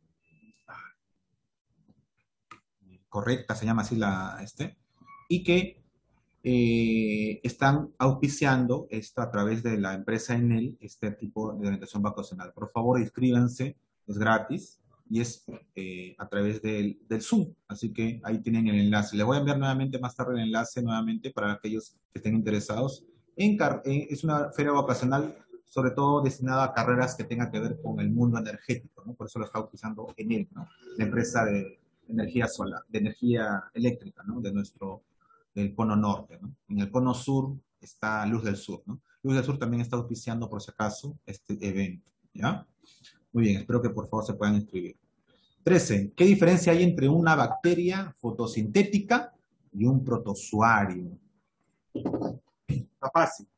correcta, se llama así y que están auspiciando esto a través de la empresa Enel, este tipo de orientación vacacional. Por favor, inscríbanse, es gratis y es a través del Zoom. Así que ahí tienen el enlace. Les voy a enviar nuevamente más tarde el enlace nuevamente para aquellos que estén interesados. Es una feria vacacional sobre todo destinada a carreras que tengan que ver con el mundo energético, ¿no? Por eso lo está auspiciando Enel, ¿no? La empresa de energía solar, de energía eléctrica, ¿no? Del cono norte, ¿no? En el cono sur está Luz del Sur, ¿no? Luz del Sur también está auspiciando, por si acaso, este evento, ¿ya? Muy bien, espero que por favor se puedan inscribir. 13. ¿Qué diferencia hay entre una bacteria fotosintética y un protozoario. Está fácil.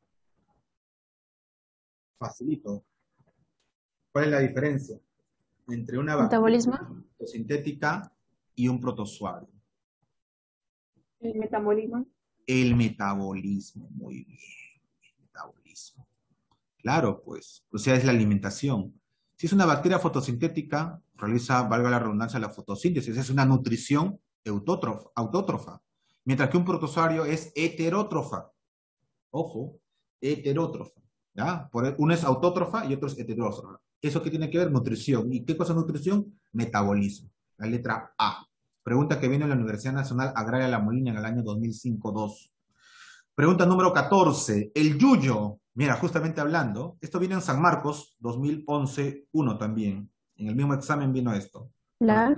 Facilito. ¿Cuál es la diferencia entre una bacteria Metabolismo. fotosintética y un protozoario? El metabolismo. El metabolismo, muy bien. Metabolismo. Claro, pues, o sea, es la alimentación. Si es una bacteria fotosintética, realiza, valga la redundancia, la fotosíntesis, es una nutrición autótrofa, mientras que un protozoario es heterótrofa. Ojo, heterótrofa, ¿ya? Uno es autótrofa y otro es heterótrofa. ¿Eso qué tiene que ver? Nutrición. ¿Y qué cosa es nutrición? Metabolismo. La letra A. Pregunta que viene en la Universidad Nacional Agraria La Molina en el año 2005-2. Pregunta número 14. El yuyo. Mira, justamente hablando, esto viene en San Marcos, 2011-1 también. En el mismo examen vino esto. La.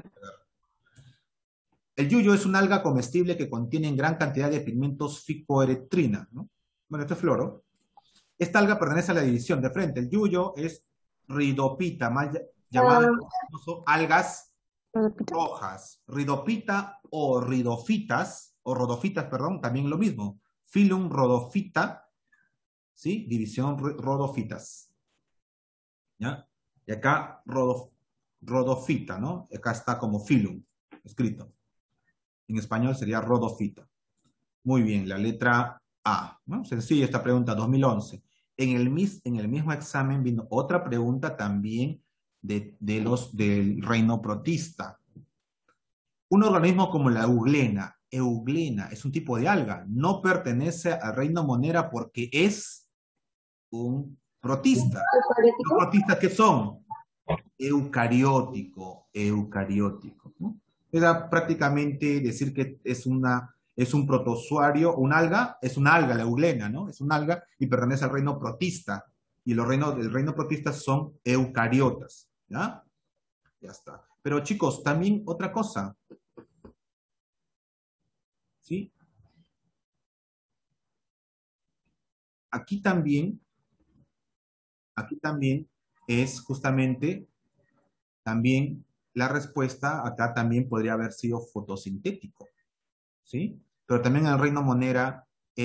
El yuyo es una alga comestible que contiene gran cantidad de pigmentos ficoerectrina, ¿no? Bueno, esto es floro. Esta alga pertenece a la división de frente. El yuyo es ridopita, más llamada algas rojas. Ridopita o ridofitas, perdón, también lo mismo. Phylum Rhodophyta, ¿sí? División Rhodophytas. ¿Ya? Y acá Rhodophyta, ¿no? Acá está como Phylum, escrito. En español sería Rhodophyta. Muy bien, la letra A, ¿no? Sencilla esta pregunta, 2011. En el mismo examen vino otra pregunta también del reino protista. Un organismo como la euglena es un tipo de alga, no pertenece al reino monera porque es un protista. ¿Los protistas qué son? Eucariótico, ¿no? Era prácticamente decir que es un protozoario, un alga, es una alga, la euglena, ¿no? Es un alga y pertenece al reino protista. Y el reino protista son eucariotas, ¿ya? Ya está. Pero chicos, también otra cosa, ¿sí? Aquí también es justamente, también la respuesta acá también podría haber sido fotosintético, ¿sí? Pero también en el reino monera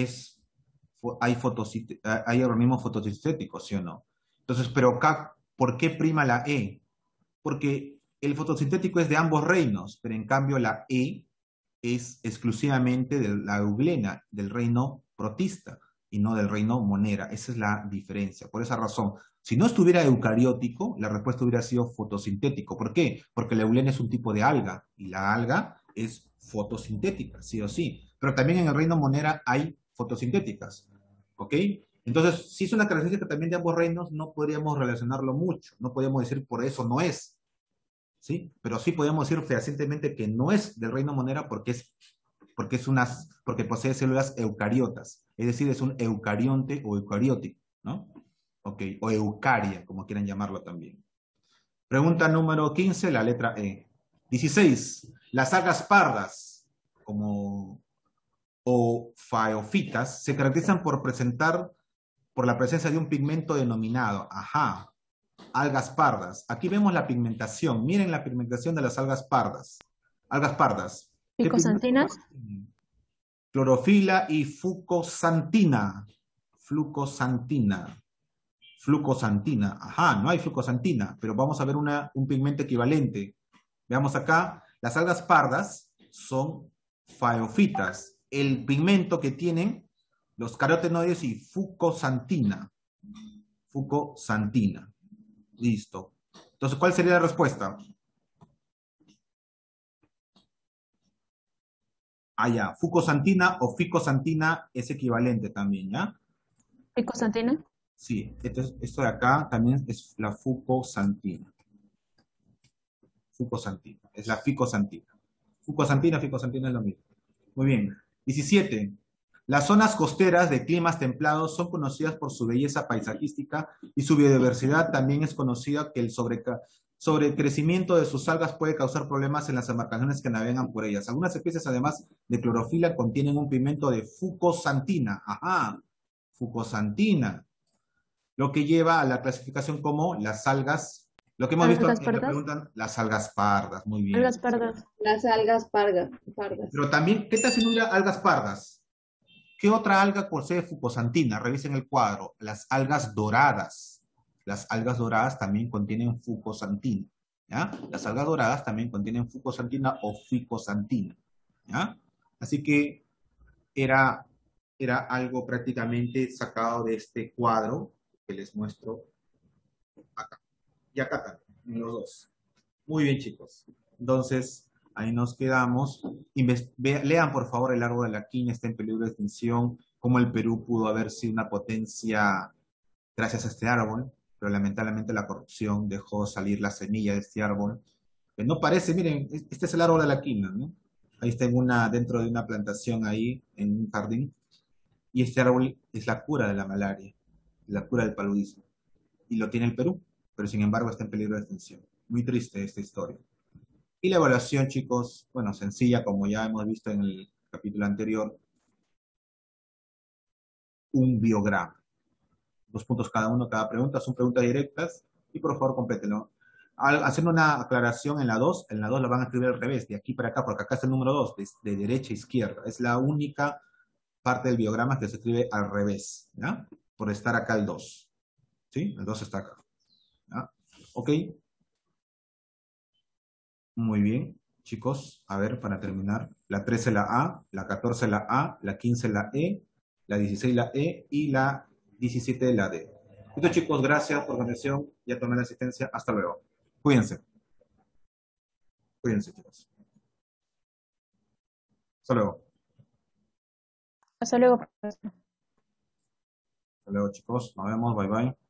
hay organismos fotosintéticos, ¿sí o no? Entonces, pero acá, ¿por qué prima la E? Porque el fotosintético es de ambos reinos, pero en cambio la E es exclusivamente de la euglena, del reino protista, y no del reino monera. Esa es la diferencia. Por esa razón, si no estuviera eucariótico, la respuesta hubiera sido fotosintético. ¿Por qué? Porque la euglena es un tipo de alga, y la alga es fotosintética, sí o sí. Pero también en el reino monera hay fotosintéticas, ¿ok? Entonces, si es una característica también de ambos reinos, no podríamos relacionarlo mucho. No podríamos decir por eso no es, ¿sí? Pero sí podemos decir fehacientemente que no es del reino monera porque posee células eucariotas, es decir, es un eucarionte o eucariótico, ¿no? Ok, o eucaria, como quieran llamarlo también. Pregunta número 15, la letra E. 16. Las algas pardas, o faeofitas, se caracterizan por la presencia de un pigmento denominado, algas pardas. Aquí vemos la pigmentación. Miren la pigmentación de las algas pardas. Algas pardas. Picosantinas. Clorofila y fucosantina. Flucosantina. No hay flucosantina, pero vamos a ver un pigmento equivalente. Veamos acá, las algas pardas son faeofitas. El pigmento que tienen los carotenoides y fucosantina. Listo. Entonces, ¿cuál sería la respuesta? Ya. Fucosantina o ficosantina es equivalente también, ¿ya? Picosantina. Sí, esto de acá también es la fucosantina. Es la ficosantina. Ficosantina es lo mismo. Muy bien. 17. Las zonas costeras de climas templados son conocidas por su belleza paisajística y su biodiversidad. También es conocida que el sobrecrecimiento de sus algas puede causar problemas en las embarcaciones que navegan por ellas. Algunas especies, además de clorofila, contienen un pigmento de fucosantina. Fucosantina. Lo que lleva a la clasificación como las algas Lo que hemos visto ¿Algas en la pardas? pregunta, las algas pardas, muy bien. Algas pardas. Las algas pardas. Pero también, ¿qué tal si no hubiera algas pardas? ¿Qué otra alga posee fucosantina? Revisen el cuadro. Las algas doradas. Las algas doradas también contienen fucosantina. ¿Ya? Las algas doradas también contienen fucosantina o ficosantina. ¿Ya? Así que era, era algo prácticamente sacado de este cuadro que les muestro acá. Y acá también, en los dos. Muy bien, chicos. Entonces, ahí nos quedamos. Lean, por favor, el árbol de la quina está en peligro de extinción, cómo el Perú pudo haber sido una potencia gracias a este árbol, pero lamentablemente la corrupción dejó salir la semilla de este árbol. Que no parece, miren, este es el árbol de la quina, ¿no? Ahí está dentro de una plantación ahí, en un jardín, y este árbol es la cura de la malaria, la cura del paludismo, y lo tiene el Perú, pero sin embargo está en peligro de extinción. Muy triste esta historia. Y la evaluación, chicos, bueno, sencilla, como ya hemos visto en el capítulo anterior, un biograma. 2 puntos cada uno, cada pregunta, son preguntas directas, y por favor, complétenlo. Al hacer una aclaración en la 2 la van a escribir al revés, de aquí para acá, porque acá está el número 2, de derecha a izquierda. Es la única parte del biograma que se escribe al revés, ¿ya? Por estar acá el 2. ¿Sí? El 2 está acá. ¿Ya? ¿Ok? Muy bien, chicos. A ver, para terminar. La 13 la A, la 14 la A, la 15 la E, la 16 la E y la 17 la D. Listo, chicos, gracias por la atención. Ya tomé la asistencia. Hasta luego. Cuídense. Cuídense, chicos. Hasta luego. Hasta luego, profesor. Hasta luego, chicos. Nos vemos. Bye, bye.